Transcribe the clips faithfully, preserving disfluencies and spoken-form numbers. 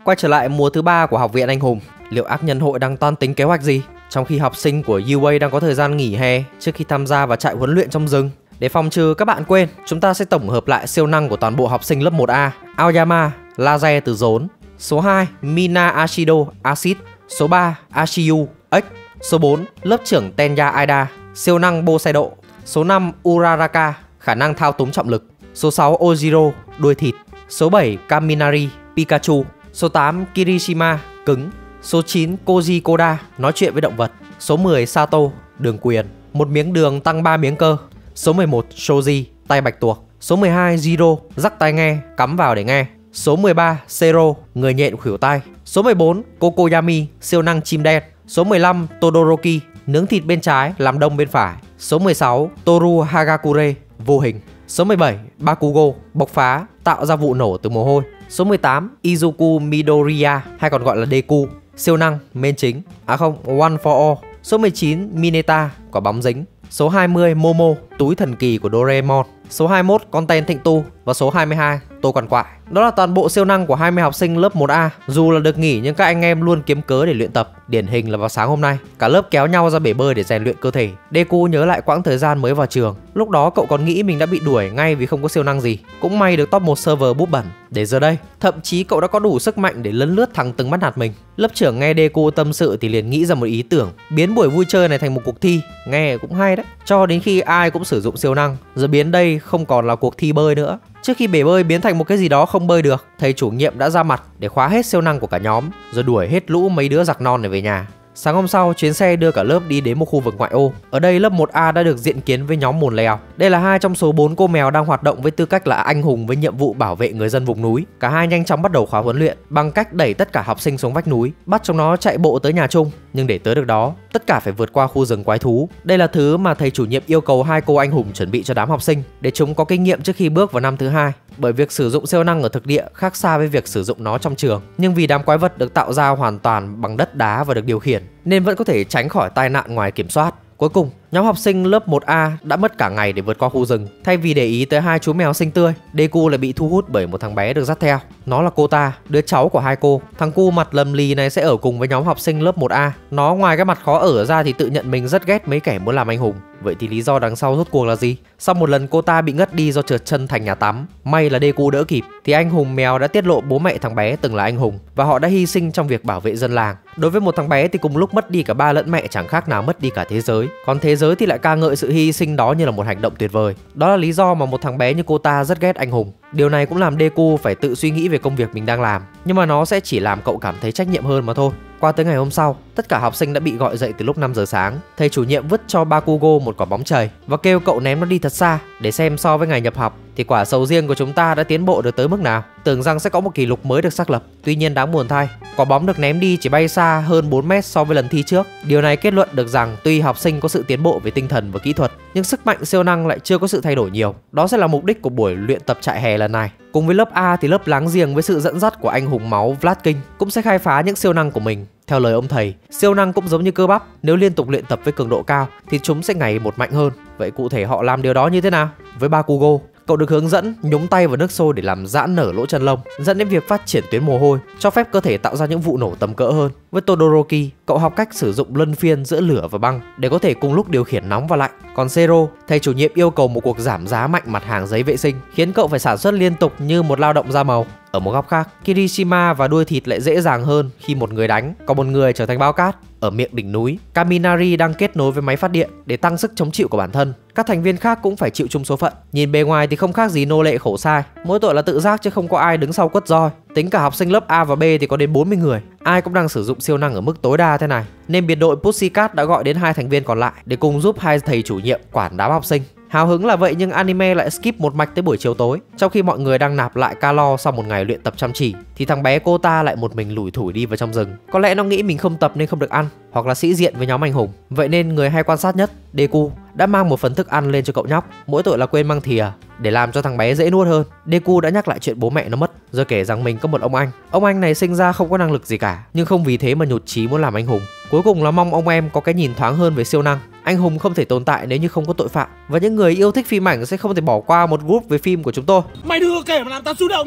Quay trở lại mùa thứ ba của Học viện Anh hùng, liệu ác nhân hội đang toan tính kế hoạch gì? Trong khi học sinh của u a đang có thời gian nghỉ hè trước khi tham gia vào trại huấn luyện trong rừng. Để phòng trừ các bạn quên, chúng ta sẽ tổng hợp lại siêu năng của toàn bộ học sinh lớp một A. Aoyama, laser từ rốn. Số hai, Mina Ashido, Acid. Số ba, Ashiyu, X. Số bốn, lớp trưởng Tenya Aida, siêu năng Busaido. Số năm, Uraraka, khả năng thao túng trọng lực. Số sáu, Ojiro, đuôi thịt. Số bảy, Kaminari, Pikachu. Số tám, Kirishima, cứng. Số chín, Koji Koda, nói chuyện với động vật. Số mười, Sato, đường quyền, một miếng đường tăng ba miếng cơ. Số mười một, Shoji, tay bạch tuộc. Số mười hai, Zero, rắc tai nghe, cắm vào để nghe. Số mười ba, Zero, người nhện khuỷu tay. Số mười bốn, Kokoyami, siêu năng chim đen. Số mười lăm, Todoroki, nướng thịt bên trái, làm đông bên phải. Số mười sáu, Toru Hagakure, vô hình. Số mười bảy, Bakugo, bộc phá, tạo ra vụ nổ từ mồ hôi. Số mười tám, Izuku Midoriya, hay còn gọi là Deku, siêu năng, main chính. À không, One for All. Số mười chín, Mineta, quả bóng dính. Số hai mươi, Momo, túi thần kỳ của Doraemon. Số hai mươi mốt, con ten Thịnh Tu. Và số hai mươi hai, Tô Còn Quại. Đó là toàn bộ siêu năng của hai mươi học sinh lớp một A. Dù là được nghỉ nhưng các anh em luôn kiếm cớ để luyện tập. Điển hình là vào sáng hôm nay, cả lớp kéo nhau ra bể bơi để rèn luyện cơ thể. Deku nhớ lại quãng thời gian mới vào trường. Lúc đó cậu còn nghĩ mình đã bị đuổi ngay vì không có siêu năng gì. Cũng may được top một server búp bẩn. Để giờ đây, thậm chí cậu đã có đủ sức mạnh để lấn lướt thằng từng bắt nạt mình. Lớp trưởng nghe Deku tâm sự thì liền nghĩ ra một ý tưởng, biến buổi vui chơi này thành một cuộc thi. Nghe cũng hay đấy. Cho đến khi ai cũng sử dụng siêu năng, giờ biến đây không còn là cuộc thi bơi nữa. Trước khi bể bơi biến thành một cái gì đó không bơi được, thầy chủ nhiệm đã ra mặt để khóa hết siêu năng của cả nhóm, rồi đuổi hết lũ mấy đứa giặc non này về nhà. Sáng hôm sau, chuyến xe đưa cả lớp đi đến một khu vực ngoại ô. Ở đây lớp một A đã được diện kiến với nhóm Mồn Lèo. Đây là hai trong số bốn cô mèo đang hoạt động với tư cách là anh hùng với nhiệm vụ bảo vệ người dân vùng núi. Cả hai nhanh chóng bắt đầu khóa huấn luyện bằng cách đẩy tất cả học sinh xuống vách núi, bắt chúng nó chạy bộ tới nhà chung. Nhưng để tới được đó, tất cả phải vượt qua khu rừng quái thú. Đây là thứ mà thầy chủ nhiệm yêu cầu hai cô anh hùng chuẩn bị cho đám học sinh để chúng có kinh nghiệm trước khi bước vào năm thứ hai. Bởi việc sử dụng siêu năng ở thực địa khác xa với việc sử dụng nó trong trường. Nhưng vì đám quái vật được tạo ra hoàn toàn bằng đất đá và được điều khiển, nên vẫn có thể tránh khỏi tai nạn ngoài kiểm soát. Cuối cùng, nhóm học sinh lớp một A đã mất cả ngày để vượt qua khu rừng. Thay vì để ý tới hai chú mèo xinh tươi, Deku lại bị thu hút bởi một thằng bé được dắt theo. Nó là Kota, đứa cháu của hai cô. Thằng cu mặt lầm lì này sẽ ở cùng với nhóm học sinh lớp một A. Nó ngoài cái mặt khó ở ra thì tự nhận mình rất ghét mấy kẻ muốn làm anh hùng. Vậy thì lý do đằng sau rốt cuộc là gì? Sau một lần Kota bị ngất đi do trượt chân thành nhà tắm, may là Deku đỡ kịp, thì anh hùng mèo đã tiết lộ bố mẹ thằng bé từng là anh hùng và họ đã hy sinh trong việc bảo vệ dân làng. Đối với một thằng bé thì cùng lúc mất đi cả ba lẫn mẹ chẳng khác nào mất đi cả thế giới. Còn thế giới thì lại ca ngợi sự hy sinh đó như là một hành động tuyệt vời. Đó là lý do mà một thằng bé như Kota rất ghét anh hùng. Điều này cũng làm Deku phải tự suy nghĩ về công việc mình đang làm, nhưng mà nó sẽ chỉ làm cậu cảm thấy trách nhiệm hơn mà thôi. Qua tới ngày hôm sau, tất cả học sinh đã bị gọi dậy từ lúc năm giờ sáng. Thầy chủ nhiệm vứt cho Bakugo một quả bóng chày và kêu cậu ném nó đi thật xa để xem so với ngày nhập học thì quả sầu riêng của chúng ta đã tiến bộ được tới mức nào. Tưởng rằng sẽ có một kỷ lục mới được xác lập. Tuy nhiên đáng buồn thay, quả bóng được ném đi chỉ bay xa hơn bốn mét so với lần thi trước. Điều này kết luận được rằng tuy học sinh có sự tiến bộ về tinh thần và kỹ thuật, nhưng sức mạnh siêu năng lại chưa có sự thay đổi nhiều. Đó sẽ là mục đích của buổi luyện tập trại hè lần này. Cùng với lớp A thì lớp láng giềng với sự dẫn dắt của anh hùng máu Vlad King cũng sẽ khai phá những siêu năng của mình. Theo lời ông thầy, siêu năng cũng giống như cơ bắp, nếu liên tục luyện tập với cường độ cao thì chúng sẽ ngày một mạnh hơn. Vậy cụ thể họ làm điều đó như thế nào? Với Bakugo, cậu được hướng dẫn nhúng tay vào nước sôi để làm giãn nở lỗ chân lông, dẫn đến việc phát triển tuyến mồ hôi, cho phép cơ thể tạo ra những vụ nổ tầm cỡ hơn. Với Todoroki, cậu học cách sử dụng luân phiên giữa lửa và băng để có thể cùng lúc điều khiển nóng và lạnh. Còn Zero, thầy chủ nhiệm yêu cầu một cuộc giảm giá mạnh mặt hàng giấy vệ sinh, khiến cậu phải sản xuất liên tục như một lao động da màu. Ở một góc khác, Kirishima và đuôi thịt lại dễ dàng hơn khi một người đánh, còn một người trở thành bao cát. Ở miệng đỉnh núi, Kaminari đang kết nối với máy phát điện để tăng sức chống chịu của bản thân. Các thành viên khác cũng phải chịu chung số phận. Nhìn bề ngoài thì không khác gì nô lệ khổ sai, mỗi tội là tự giác chứ không có ai đứng sau quất roi. Tính cả học sinh lớp A và B thì có đến bốn mươi người. Ai cũng đang sử dụng siêu năng ở mức tối đa thế này, nên biệt đội Pussycat đã gọi đến hai thành viên còn lại để cùng giúp hai thầy chủ nhiệm quản đám học sinh. Hào hứng là vậy nhưng anime lại skip một mạch tới buổi chiều tối. Trong khi mọi người đang nạp lại calo sau một ngày luyện tập chăm chỉ, thì thằng bé Kota lại một mình lủi thủi đi vào trong rừng. Có lẽ nó nghĩ mình không tập nên không được ăn, hoặc là sĩ diện với nhóm anh hùng. Vậy nên người hay quan sát nhất, Deku, đã mang một phần thức ăn lên cho cậu nhóc, mỗi tội là quên mang thìa. Để làm cho thằng bé dễ nuốt hơn, Deku đã nhắc lại chuyện bố mẹ nó mất, rồi kể rằng mình có một ông anh. Ông anh này sinh ra không có năng lực gì cả, nhưng không vì thế mà nhụt chí muốn làm anh hùng. Cuối cùng là mong ông em có cái nhìn thoáng hơn về siêu năng. Anh hùng không thể tồn tại nếu như không có tội phạm, và những người yêu thích phim ảnh sẽ không thể bỏ qua một group về phim của chúng tôi. Mày đừng kể mà làm tao xúc động nhá.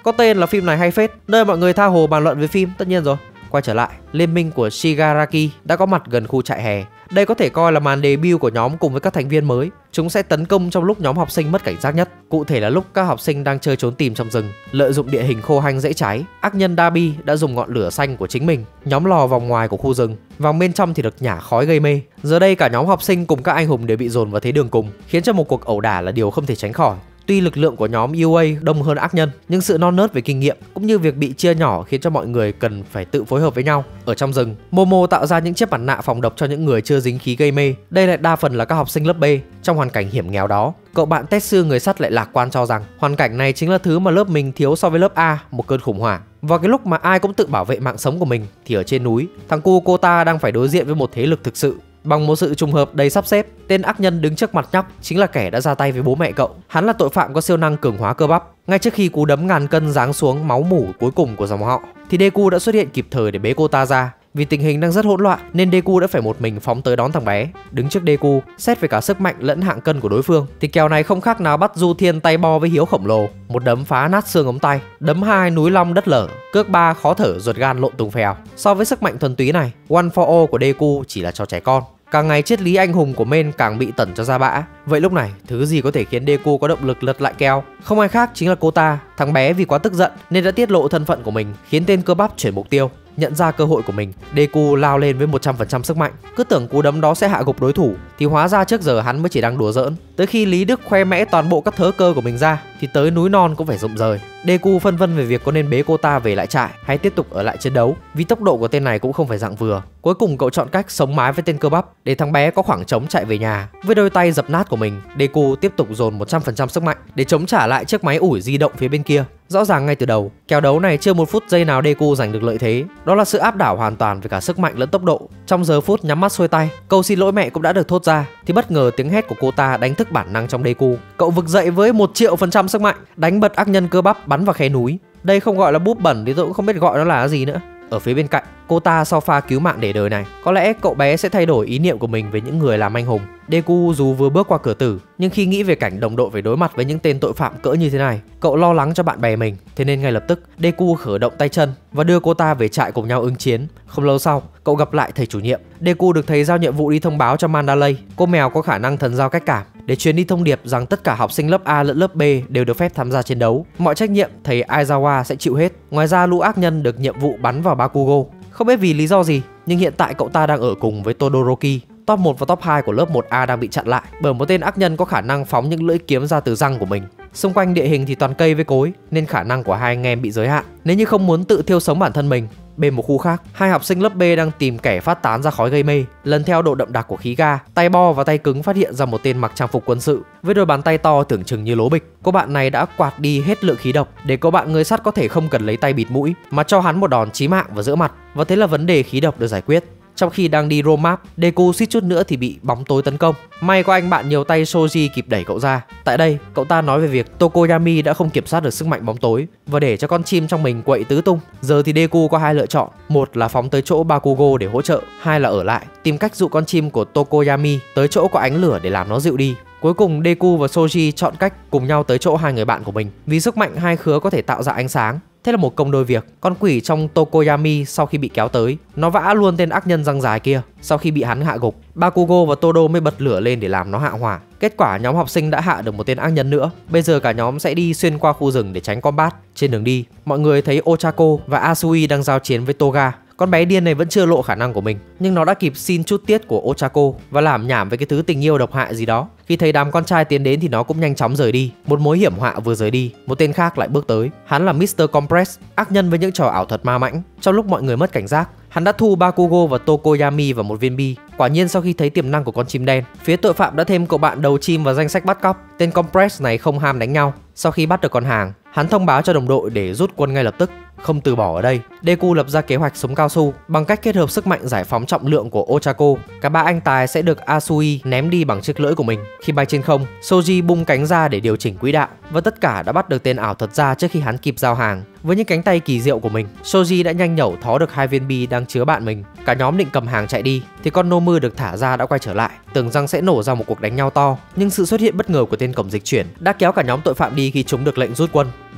Có tên là phim này hay phết, nơi mọi người tha hồ bàn luận về phim, tất nhiên rồi. Quay trở lại, liên minh của Shigaraki đã có mặt gần khu trại hè. Đây có thể coi là màn debut của nhóm cùng với các thành viên mới. Chúng sẽ tấn công trong lúc nhóm học sinh mất cảnh giác nhất. Cụ thể là lúc các học sinh đang chơi trốn tìm trong rừng. Lợi dụng địa hình khô hanh dễ cháy, ác nhân Dabi đã dùng ngọn lửa xanh của chính mình nhóm lò vòng ngoài của khu rừng. Vòng bên trong thì được nhả khói gây mê. Giờ đây cả nhóm học sinh cùng các anh hùng đều bị dồn vào thế đường cùng, khiến cho một cuộc ẩu đả là điều không thể tránh khỏi. Tuy lực lượng của nhóm u a đông hơn ác nhân, nhưng sự non nớt về kinh nghiệm cũng như việc bị chia nhỏ khiến cho mọi người cần phải tự phối hợp với nhau. Ở trong rừng, Momo tạo ra những chiếc mặt nạ phòng độc cho những người chưa dính khí gây mê. Đây lại đa phần là các học sinh lớp B. Trong hoàn cảnh hiểm nghèo đó, cậu bạn Tetsu người sắt lại lạc quan cho rằng hoàn cảnh này chính là thứ mà lớp mình thiếu so với lớp A, một cơn khủng hoảng. Vào cái lúc mà ai cũng tự bảo vệ mạng sống của mình thì ở trên núi, thằng cu Kota đang phải đối diện với một thế lực thực sự. Bằng một sự trùng hợp đầy sắp xếp, tên ác nhân đứng trước mặt nhóc chính là kẻ đã ra tay với bố mẹ cậu. Hắn là tội phạm có siêu năng cường hóa cơ bắp. Ngay trước khi cú đấm ngàn cân giáng xuống máu mủ cuối cùng của dòng họ, thì Deku đã xuất hiện kịp thời để bế cô ta ra. Vì tình hình đang rất hỗn loạn nên Deku đã phải một mình phóng tới đón thằng bé. Đứng trước Deku, xét về cả sức mạnh lẫn hạng cân của đối phương thì kèo này không khác nào bắt Du Thiên tay bo với hiếu khổng lồ. Một đấm phá nát xương ống tay, đấm hai núi long đất lở, cước ba khó thở ruột gan lộn tùng phèo. So với sức mạnh thuần túy này, One for All của Deku chỉ là trò trẻ con. Càng ngày triết lý anh hùng của Men càng bị tẩn cho ra bã. Vậy lúc này, thứ gì có thể khiến Deku có động lực lật lại kèo? Không ai khác chính là Kota. Thằng bé vì quá tức giận nên đã tiết lộ thân phận của mình, khiến tên cơ bắp chuyển mục tiêu. Nhận ra cơ hội của mình, Deku lao lên với một trăm phần trăm sức mạnh. Cứ tưởng cú đấm đó sẽ hạ gục đối thủ thì hóa ra trước giờ hắn mới chỉ đang đùa giỡn. Tới khi Lý Đức khoe mẽ toàn bộ các thớ cơ của mình ra thì tới núi non cũng phải rụng rời. Deku phân vân về việc có nên bế Kota về lại trại hay tiếp tục ở lại chiến đấu, vì tốc độ của tên này cũng không phải dạng vừa. Cuối cùng cậu chọn cách sống mái với tên cơ bắp để thằng bé có khoảng trống chạy về nhà. Với đôi tay dập nát của mình, Deku tiếp tục dồn một trăm phần trăm sức mạnh để chống trả lại chiếc máy ủi di động phía bên kia. Rõ ràng ngay từ đầu, kèo đấu này chưa một phút giây nào Deku giành được lợi thế. Đó là sự áp đảo hoàn toàn về cả sức mạnh lẫn tốc độ. Trong giờ phút nhắm mắt xuôi tay, câu xin lỗi mẹ cũng đã được thốt ra thì bất ngờ tiếng hét của Kota đánh thức bản năng trong Deku. Cậu vực dậy với một triệu phần trăm sức mạnh, đánh bật ác nhân cơ bắp bắn vào khe núi. Đây không gọi là búp bẩn thì tôi cũng không biết gọi nó là gì nữa. Ở phía bên cạnh, Kota sau pha cứu mạng để đời này, có lẽ cậu bé sẽ thay đổi ý niệm của mình về những người làm anh hùng. Deku dù vừa bước qua cửa tử, nhưng khi nghĩ về cảnh đồng đội phải đối mặt với những tên tội phạm cỡ như thế này, cậu lo lắng cho bạn bè mình. Thế nên ngay lập tức, Deku khởi động tay chân và đưa Kota về trại cùng nhau ứng chiến. Không lâu sau, cậu gặp lại thầy chủ nhiệm. Deku được thầy giao nhiệm vụ đi thông báo cho Mandalay, cô mèo có khả năng thần giao cách cảm, để truyền đi thông điệp rằng tất cả học sinh lớp A lẫn lớp B đều được phép tham gia chiến đấu. Mọi trách nhiệm thầy Aizawa sẽ chịu hết. Ngoài ra, lũ ác nhân được nhiệm vụ bắn vào Bakugo. Không biết vì lý do gì, nhưng hiện tại cậu ta đang ở cùng với Todoroki. Top một và top hai của lớp một A đang bị chặn lại bởi một tên ác nhân có khả năng phóng những lưỡi kiếm ra từ răng của mình. Xung quanh địa hình thì toàn cây với cối nên khả năng của hai anh em bị giới hạn. Nếu như không muốn tự thiêu sống bản thân mình. Bên một khu khác, hai học sinh lớp B đang tìm kẻ phát tán ra khói gây mê. Lần theo độ đậm đặc của khí ga, tay bo và tay cứng phát hiện ra một tên mặc trang phục quân sự với đôi bàn tay to tưởng chừng như lố bịch. Cô bạn này đã quạt đi hết lượng khí độc để cô bạn người sắt có thể không cần lấy tay bịt mũi mà cho hắn một đòn chí mạng vào giữa mặt, và thế là vấn đề khí độc được giải quyết. Trong khi đang đi roam map, Deku suýt chút nữa thì bị bóng tối tấn công. May có anh bạn nhiều tay Shoji kịp đẩy cậu ra. Tại đây, cậu ta nói về việc Tokoyami đã không kiểm soát được sức mạnh bóng tối và để cho con chim trong mình quậy tứ tung. Giờ thì Deku có hai lựa chọn, một là phóng tới chỗ Bakugo để hỗ trợ, hai là ở lại tìm cách dụ con chim của Tokoyami tới chỗ có ánh lửa để làm nó dịu đi. Cuối cùng Deku và Shoji chọn cách cùng nhau tới chỗ hai người bạn của mình, vì sức mạnh hai khứa có thể tạo ra ánh sáng. Thế là một công đôi việc. Con quỷ trong Tokoyami sau khi bị kéo tới, nó vã luôn tên ác nhân răng dài kia. Sau khi bị hắn hạ gục, Bakugo và Todo mới bật lửa lên để làm nó hạ hỏa. Kết quả nhóm học sinh đã hạ được một tên ác nhân nữa. Bây giờ cả nhóm sẽ đi xuyên qua khu rừng để tránh combat. Trên đường đi, mọi người thấy Ochako và Asui đang giao chiến với Toga. Con bé điên này vẫn chưa lộ khả năng của mình, nhưng nó đã kịp xin chút tiết của Ochako và làm nhảm với cái thứ tình yêu độc hại gì đó. Khi thấy đám con trai tiến đến thì nó cũng nhanh chóng rời đi. Một mối hiểm họa vừa rời đi, một tên khác lại bước tới. Hắn là mít tơ Compress, ác nhân với những trò ảo thuật ma mãnh. Trong lúc mọi người mất cảnh giác, hắn đã thu Bakugo và Tokoyami vào một viên bi. Quả nhiên sau khi thấy tiềm năng của con chim đen, phía tội phạm đã thêm cậu bạn đầu chim vào danh sách bắt cóc. Tên Compress này không ham đánh nhau. Sau khi bắt được con hàng, hắn thông báo cho đồng đội để rút quân ngay lập tức. Không từ bỏ ở đây, Deku lập ra kế hoạch sống cao su bằng cách kết hợp sức mạnh giải phóng trọng lượng của Ochako. Cả ba anh tài sẽ được Asui ném đi bằng chiếc lưỡi của mình. Khi bay trên không, Shoji bung cánh ra để điều chỉnh quỹ đạo, và tất cả đã bắt được tên ảo thuật ra trước khi hắn kịp giao hàng. Với những cánh tay kỳ diệu của mình, Shoji đã nhanh nhẩu thó được hai viên bi đang chứa bạn mình. Cả nhóm định cầm hàng chạy đi thì con Nomu được thả ra đã quay trở lại, tưởng rằng sẽ nổ ra một cuộc đánh nhau to, nhưng sự xuất hiện bất ngờ của tên cổng dịch chuyển đã kéo cả nhóm tội phạm đi khi chúng được lệnh rút quân.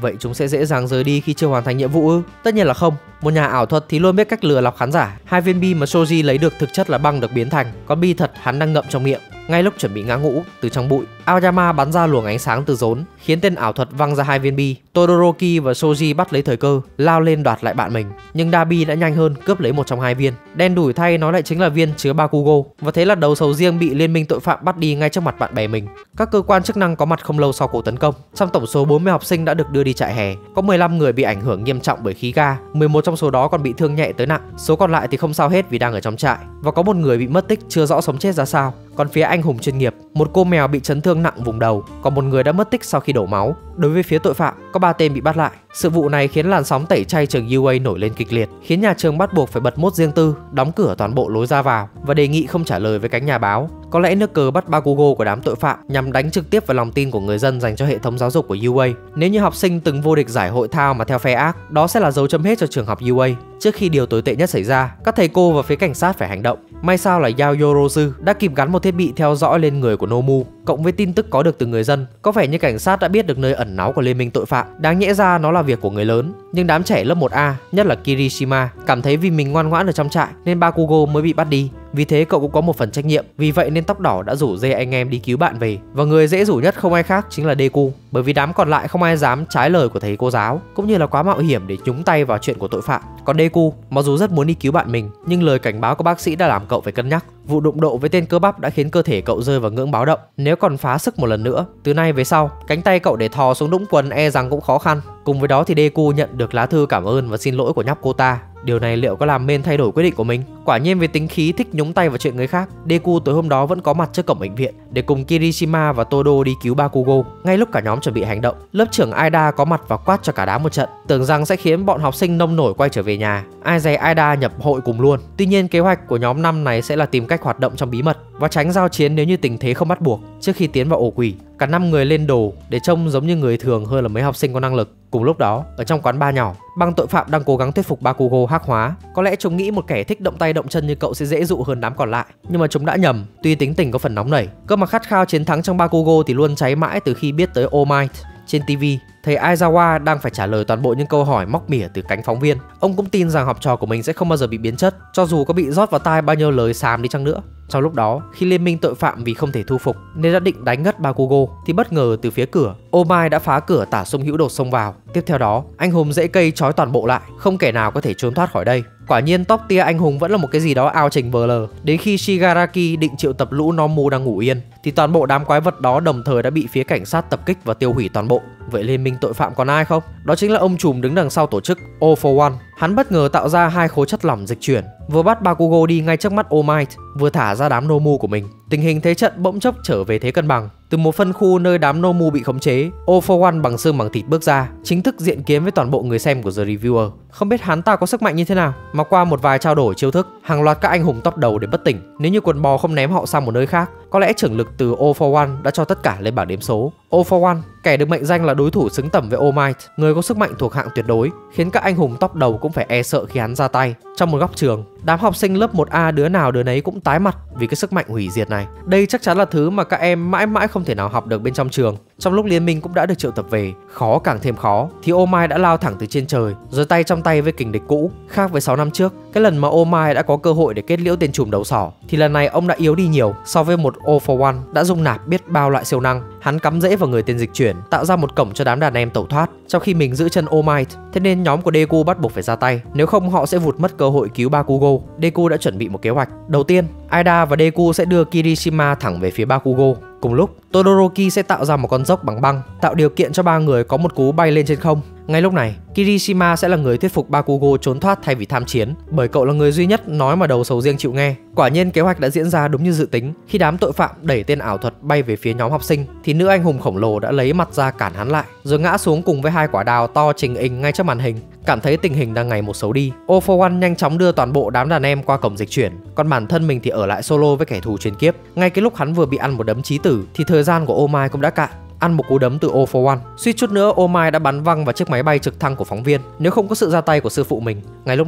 Vậy chúng sẽ dễ dàng rời đi khi chưa hoàn thành nhiệm vụ ư? Tất nhiên là không. Một nhà ảo thuật thì luôn biết cách lừa lọc khán giả. Hai viên bi mà Shoji lấy được thực chất là băng được biến thành, còn bi thật hắn đang ngậm trong miệng. Ngay lúc chuẩn bị ngã ngũ, từ trong bụi, Aoyama bắn ra luồng ánh sáng từ rốn, khiến tên ảo thuật văng ra hai viên bi. Todoroki và Shoji bắt lấy thời cơ, lao lên đoạt lại bạn mình, nhưng Dabi đã nhanh hơn, cướp lấy một trong hai viên. Đen đủi thay nó lại chính là viên chứa Bakugo, và thế là đầu sầu riêng bị liên minh tội phạm bắt đi ngay trước mặt bạn bè mình. Các cơ quan chức năng có mặt không lâu sau cuộc tấn công. Trong tổng số bốn mươi học sinh đã được đưa đi trại hè, có mười lăm người bị ảnh hưởng nghiêm trọng bởi khí ga, mười một trong số đó còn bị thương nhẹ tới nặng, số còn lại thì không sao hết vì đang ở trong trại, và có một người bị mất tích chưa rõ sống chết ra sao. Còn phía anh hùng chuyên nghiệp, một cô mèo bị chấn thương nặng vùng đầu, còn một người đã mất tích sau khi đổ máu. Đối với phía tội phạm, có ba tên bị bắt lại. Sự vụ này khiến làn sóng tẩy chay trường u a nổi lên kịch liệt, khiến nhà trường bắt buộc phải bật mốt riêng tư, đóng cửa toàn bộ lối ra vào và đề nghị không trả lời với cánh nhà báo. Có lẽ nước cờ bắt Bakugo của đám tội phạm nhằm đánh trực tiếp vào lòng tin của người dân dành cho hệ thống giáo dục của u a. Nếu như học sinh từng vô địch giải hội thao mà theo phe ác, đó sẽ là dấu chấm hết cho trường học u a. Trước khi điều tồi tệ nhất xảy ra, các thầy cô và phía cảnh sát phải hành động. May sao là Yao Yorozu đã kịp gắn một thiết bị theo dõi lên người của Nomu, cộng với tin tức có được từ người dân. Có vẻ như cảnh sát đã biết được nơi ẩn náu của liên minh tội phạm. Đáng nhẽ ra nó là việc của người lớn, nhưng đám trẻ lớp một A, nhất là Kirishima, cảm thấy vì mình ngoan ngoãn ở trong trại nên Bakugo mới bị bắt đi. Vì thế cậu cũng có một phần trách nhiệm. Vì vậy nên tóc đỏ đã rủ dê anh em đi cứu bạn về, và người dễ rủ nhất không ai khác chính là Deku, bởi vì đám còn lại không ai dám trái lời của thầy cô giáo, cũng như là quá mạo hiểm để nhúng tay vào chuyện của tội phạm. Còn Deku, mặc dù rất muốn đi cứu bạn mình, nhưng lời cảnh báo của bác sĩ đã làm cậu phải cân nhắc. Vụ đụng độ với tên cơ bắp đã khiến cơ thể cậu rơi vào ngưỡng báo động. Nếu còn phá sức một lần nữa, từ nay về sau, cánh tay cậu để thò xuống đũng quần e rằng cũng khó khăn. Cùng với đó thì Deku nhận được lá thư cảm ơn và xin lỗi của nhóc Kota. Điều này liệu có làm Men thay đổi quyết định của mình? Quả nhiên vì tính khí thích nhúng tay vào chuyện người khác, Deku tối hôm đó vẫn có mặt trước cổng bệnh viện để cùng Kirishima và Todo đi cứu Bakugo. Ngay lúc cả nhóm chuẩn bị hành động, lớp trưởng Aida có mặt và quát cho cả đám một trận, tưởng rằng sẽ khiến bọn học sinh nông nổi quay trở về nhà. Ai dè Aida nhập hội cùng luôn. Tuy nhiên kế hoạch của nhóm năm này sẽ là tìm cách hoạt động trong bí mật và tránh giao chiến nếu như tình thế không bắt buộc. Trước khi tiến vào ổ quỷ, cả năm người lên đồ để trông giống như người thường hơn là mấy học sinh có năng lực. Cùng lúc đó, ở trong quán bar nhỏ, băng tội phạm đang cố gắng thuyết phục Bakugo hắc hóa. Có lẽ chúng nghĩ một kẻ thích động tay động chân như cậu sẽ dễ dụ hơn đám còn lại, nhưng mà chúng đã nhầm. Tuy tính tình có phần nóng nảy, cơ mà khát khao chiến thắng trong Bakugo thì luôn cháy mãi từ khi biết tới All Might. Trên ti vi, thầy Aizawa đang phải trả lời toàn bộ những câu hỏi móc mỉa từ cánh phóng viên. Ông cũng tin rằng học trò của mình sẽ không bao giờ bị biến chất, cho dù có bị rót vào tai bao nhiêu lời xàm đi chăng nữa. Trong lúc đó, khi liên minh tội phạm vì không thể thu phục nên đã định đánh ngất Bakugo, thì bất ngờ từ phía cửa, Omai đã phá cửa tả sung hữu đột xông vào. Tiếp theo đó, anh hùng dễ cây trói toàn bộ lại, không kẻ nào có thể trốn thoát khỏi đây. Quả nhiên top tier anh hùng vẫn là một cái gì đó ao trình vờ lờ. Đến khi Shigaraki định triệu tập lũ Nomu đang ngủ yên, thì toàn bộ đám quái vật đó đồng thời đã bị phía cảnh sát tập kích và tiêu hủy toàn bộ. Vậy liên minh tội phạm còn ai không? Đó chính là ông trùm đứng đằng sau tổ chức All for One. Hắn bất ngờ tạo ra hai khối chất lỏng dịch chuyển, vừa bắt Bakugo đi ngay trước mắt All Might, vừa thả ra đám Nomu của mình. Tình hình thế trận bỗng chốc trở về thế cân bằng. Từ một phân khu nơi đám Nomu bị khống chế, All for One bằng xương bằng thịt bước ra, chính thức diện kiến với toàn bộ người xem của The Reviewer. Không biết hắn ta có sức mạnh như thế nào, mà qua một vài trao đổi chiêu thức, hàng loạt các anh hùng top đầu để bất tỉnh. Nếu như quần bò không ném họ sang một nơi khác, có lẽ trưởng lực từ All for One đã cho tất cả lên bảng đếm số. All for One, kẻ được mệnh danh là đối thủ xứng tầm với All Might, người có sức mạnh thuộc hạng tuyệt đối, khiến các anh hùng top đầu cũng phải e sợ khi hắn ra tay. Trong một góc trường, đám học sinh lớp một A đứa nào đứa nấy cũng tái mặt vì cái sức mạnh hủy diệt này. Đây chắc chắn là thứ mà các em mãi mãi không thể nào học được bên trong trường. Trong lúc liên minh cũng đã được triệu tập về, khó càng thêm khó, thì All Might đã lao thẳng từ trên trời, rồi tay trong tay với kình địch cũ. Khác với sáu năm trước, cái lần mà All Might đã có cơ hội để kết liễu tên trùm đầu sỏ, thì lần này ông đã yếu đi nhiều so với một All for One đã dung nạp biết bao loại siêu năng. Hắn cắm rễ vào người tên dịch chuyển, tạo ra một cổng cho đám đàn em tẩu thoát, trong khi mình giữ chân All Might. Thế nên nhóm của Deku bắt buộc phải ra tay, nếu không họ sẽ vụt mất cơ hội cứu Bakugo. Deku đã chuẩn bị một kế hoạch. Đầu tiên, Aida và Deku sẽ đưa Kirishima thẳng về phía Bakugo. Cùng lúc, Todoroki sẽ tạo ra một con dốc bằng băng, tạo điều kiện cho ba người có một cú bay lên trên không. Ngay lúc này, Kirishima sẽ là người thuyết phục Bakugo trốn thoát thay vì tham chiến, bởi cậu là người duy nhất nói mà đầu sầu riêng chịu nghe. Quả nhiên kế hoạch đã diễn ra đúng như dự tính. Khi đám tội phạm đẩy tên ảo thuật bay về phía nhóm học sinh, thì nữ anh hùng khổng lồ đã lấy mặt ra cản hắn lại, rồi ngã xuống cùng với hai quả đào to trình ình ngay trước màn hình. Cảm thấy tình hình đang ngày một xấu đi, All for One nhanh chóng đưa toàn bộ đám đàn em qua cổng dịch chuyển, còn bản thân mình thì ở lại solo với kẻ thù truyền kiếp. Ngay cái lúc hắn vừa bị ăn một đấm chí tử, thì thời gian của Omai cũng đã cạn. Ăn một cú đấm từ All for One, suýt chút nữa Omai đã bắn văng vào chiếc máy bay trực thăng của phóng viên nếu không có sự ra tay của sư phụ mình. Ngay lúc này,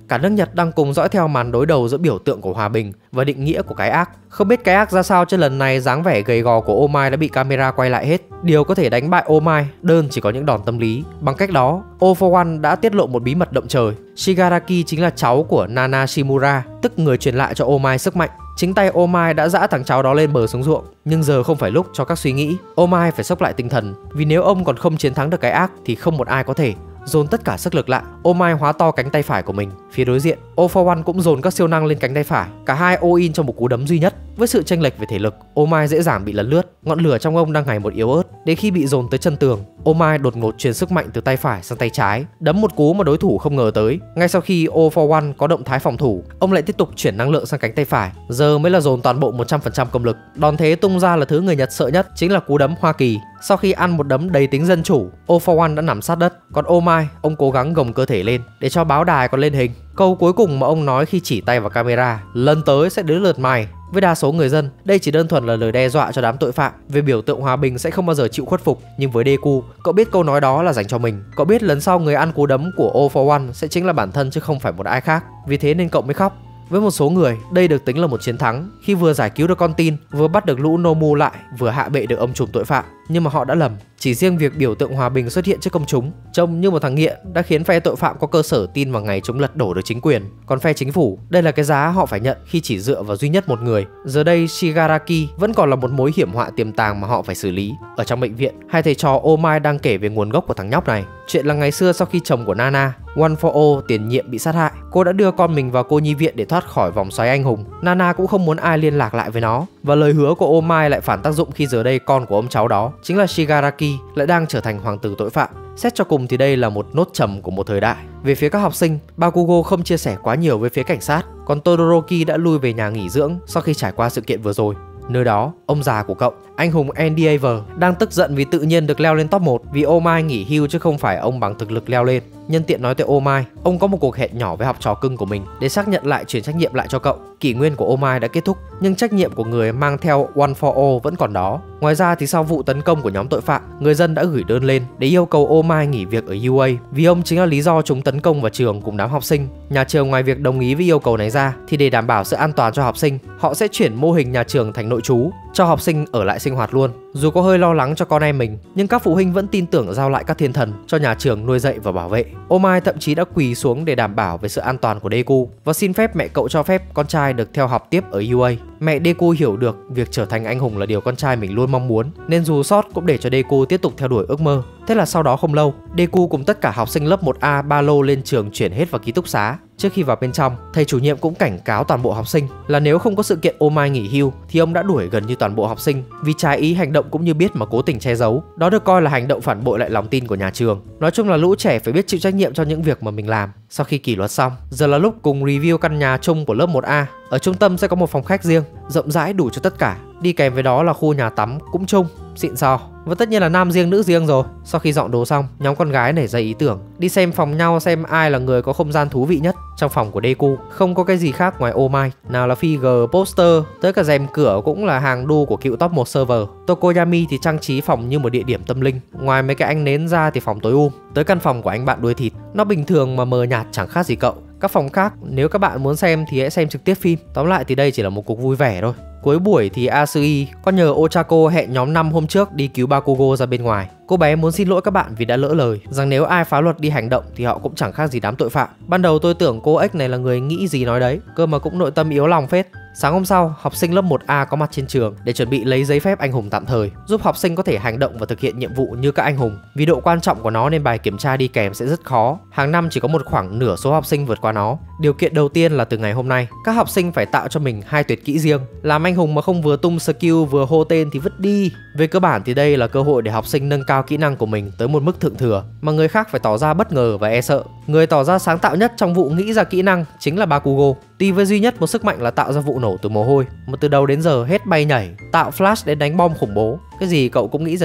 Cả nước Nhật đang cùng dõi theo màn đối đầu giữa biểu tượng của hòa bình và định nghĩa của cái ác. Không biết cái ác ra sao chứ lần này dáng vẻ gầy gò của Oh My đã bị camera quay lại hết. Điều có thể đánh bại Oh My đơn chỉ có những đòn tâm lý. Bằng cách đó, All For One đã tiết lộ một bí mật động trời. Shigaraki chính là cháu của Nana Shimura, tức người truyền lại cho Oh My sức mạnh. Chính tay Oh My đã dã thằng cháu đó lên bờ xuống ruộng. Nhưng giờ không phải lúc cho các suy nghĩ. Oh My phải xốc lại tinh thần, vì nếu ông còn không chiến thắng được cái ác thì không một ai có thể. Dồn tất cả sức lực lại, Oh My hóa to cánh tay phải của mình. Phía đối diện, All For One cũng dồn các siêu năng lên cánh tay phải. Cả hai all in trong một cú đấm duy nhất. Với sự chênh lệch về thể lực, Oh My dễ dàng bị lấn lướt. Ngọn lửa trong ông đang ngày một yếu ớt. Đến khi bị dồn tới chân tường, Oh My đột ngột truyền sức mạnh từ tay phải sang tay trái, đấm một cú mà đối thủ không ngờ tới. Ngay sau khi All For One có động thái phòng thủ, ông lại tiếp tục chuyển năng lượng sang cánh tay phải. Giờ mới là dồn toàn bộ một trăm phần trăm công lực. Đòn thế tung ra là thứ người Nhật sợ nhất, chính là cú đấm Hoa Kỳ. Sau khi ăn một đấm đầy tính dân chủ, All For One đã nằm sát đất. Còn Oh My, ông cố gắng gồng cơ thể lên để cho báo đài còn lên hình. Câu cuối cùng mà ông nói khi chỉ tay vào camera: lần tới sẽ đến lượt mày. Với đa số người dân, đây chỉ đơn thuần là lời đe dọa cho đám tội phạm về biểu tượng hòa bình sẽ không bao giờ chịu khuất phục. Nhưng với Deku, cậu biết câu nói đó là dành cho mình. Cậu biết lần sau người ăn cú đấm của All For One sẽ chính là bản thân chứ không phải một ai khác. Vì thế nên cậu mới khóc. Với một số người, đây được tính là một chiến thắng khi vừa giải cứu được con tin, vừa bắt được lũ Nomu lại, vừa hạ bệ được ông trùm tội phạm. Nhưng mà họ đã lầm. Chỉ riêng việc biểu tượng hòa bình xuất hiện trước công chúng trông như một thằng nghiện đã khiến phe tội phạm có cơ sở tin vào ngày chúng lật đổ được chính quyền. Còn phe chính phủ, đây là cái giá họ phải nhận khi chỉ dựa vào duy nhất một người. Giờ đây Shigaraki vẫn còn là một mối hiểm họa tiềm tàng mà họ phải xử lý. Ở trong bệnh viện, hai thầy trò Oh My đang kể về nguồn gốc của thằng nhóc này. Chuyện là ngày xưa sau khi chồng của Nana, One For All, tiền nhiệm bị sát hại, cô đã đưa con mình vào cô nhi viện để thoát khỏi vòng xoáy anh hùng. Nana cũng không muốn ai liên lạc lại với nó, và lời hứa của Oh My lại phản tác dụng khi giờ đây con của ông cháu đó, chính là Shigaraki, lại đang trở thành hoàng tử tội phạm. Xét cho cùng thì đây là một nốt trầm của một thời đại. Về phía các học sinh, Bakugo không chia sẻ quá nhiều với phía cảnh sát, còn Todoroki đã lui về nhà nghỉ dưỡng sau khi trải qua sự kiện vừa rồi. Nơi đó, ông già của cậu, anh hùng Endeavor, đang tức giận vì tự nhiên được leo lên top một vì Oh My nghỉ hưu chứ không phải ông bằng thực lực leo lên. Nhân tiện nói tới Oh My, ông có một cuộc hẹn nhỏ với học trò cưng của mình để xác nhận lại chuyển trách nhiệm lại cho cậu. Kỷ nguyên của Oh My đã kết thúc, nhưng trách nhiệm của người mang theo One For All vẫn còn đó. Ngoài ra thì sau vụ tấn công của nhóm tội phạm, người dân đã gửi đơn lên để yêu cầu Oh My nghỉ việc ở U A vì ông chính là lý do chúng tấn công vào trường cùng đám học sinh. Nhà trường ngoài việc đồng ý với yêu cầu này ra thì để đảm bảo sự an toàn cho học sinh, họ sẽ chuyển mô hình nhà trường thành nội trú, cho học sinh ở lại sinh hoạt luôn. Dù có hơi lo lắng cho con em mình, nhưng các phụ huynh vẫn tin tưởng giao lại các thiên thần cho nhà trường nuôi dạy và bảo vệ. Oh My thậm chí đã quỳ xuống để đảm bảo về sự an toàn của Deku và xin phép mẹ cậu cho phép con trai được theo học tiếp ở U A. Mẹ Deku hiểu được việc trở thành anh hùng là điều con trai mình luôn mong muốn, nên dù sót cũng để cho Deku tiếp tục theo đuổi ước mơ. Thế là sau đó không lâu, Deku cùng tất cả học sinh lớp một A ba lô lên trường chuyển hết vào ký túc xá. Trước khi vào bên trong, thầy chủ nhiệm cũng cảnh cáo toàn bộ học sinh là nếu không có sự kiện Oh My nghỉ hưu thì ông đã đuổi gần như toàn bộ học sinh vì trái ý hành động cũng như biết mà cố tình che giấu. Đó được coi là hành động phản bội lại lòng tin của nhà trường. Nói chung là lũ trẻ phải biết chịu trách nhiệm cho những việc mà mình làm. Sau khi kỷ luật xong, giờ là lúc cùng review căn nhà chung của lớp một A. Ở trung tâm sẽ có một phòng khách riêng, rộng rãi đủ cho tất cả. Đi kèm với đó là khu nhà tắm cũng chung, xịn sò. Và tất nhiên là nam riêng nữ riêng rồi. Sau khi dọn đồ xong, nhóm con gái nảy ra ý tưởng đi xem phòng nhau xem ai là người có không gian thú vị nhất. Trong phòng của Deku không có cái gì khác ngoài Oh My, nào là figure, poster, tới cả rèm cửa cũng là hàng đu của cựu top một server. Tokoyami thì trang trí phòng như một địa điểm tâm linh. Ngoài mấy cái ánh nến ra thì phòng tối um. Tới căn phòng của anh bạn đuôi thịt, nó bình thường mà mờ nhạt chẳng khác gì cậu. Các phòng khác nếu các bạn muốn xem thì hãy xem trực tiếp phim. Tóm lại thì đây chỉ là một cuộc vui vẻ thôi. Cuối buổi thì Asui có nhờ Ochako hẹn nhóm năm hôm trước đi cứu Bakugo ra bên ngoài. Cô bé muốn xin lỗi các bạn vì đã lỡ lời rằng nếu ai phá luật đi hành động thì họ cũng chẳng khác gì đám tội phạm. Ban đầu tôi tưởng cô ếch này là người nghĩ gì nói đấy, cơ mà cũng nội tâm yếu lòng phết. Sáng hôm sau, học sinh lớp một A có mặt trên trường để chuẩn bị lấy giấy phép anh hùng tạm thời, giúp học sinh có thể hành động và thực hiện nhiệm vụ như các anh hùng. Vì độ quan trọng của nó nên bài kiểm tra đi kèm sẽ rất khó. Hàng năm chỉ có một khoảng nửa số học sinh vượt qua nó. Điều kiện đầu tiên là từ ngày hôm nay, các học sinh phải tạo cho mình hai tuyệt kỹ riêng. Làm anh hùng mà không vừa tung skill vừa hô tên thì vứt đi. Về cơ bản thì đây là cơ hội để học sinh nâng cao kỹ năng của mình tới một mức thượng thừa, mà người khác phải tỏ ra bất ngờ và e sợ. Người tỏ ra sáng tạo nhất trong vụ nghĩ ra kỹ năng chính là Bakugo. Tuy với duy nhất một sức mạnh là tạo ra vụ nổ từ mồ hôi, mà từ đầu đến giờ hết bay nhảy, tạo flash đến đánh bom khủng bố, cái gì cậu cũng nghĩ ra được.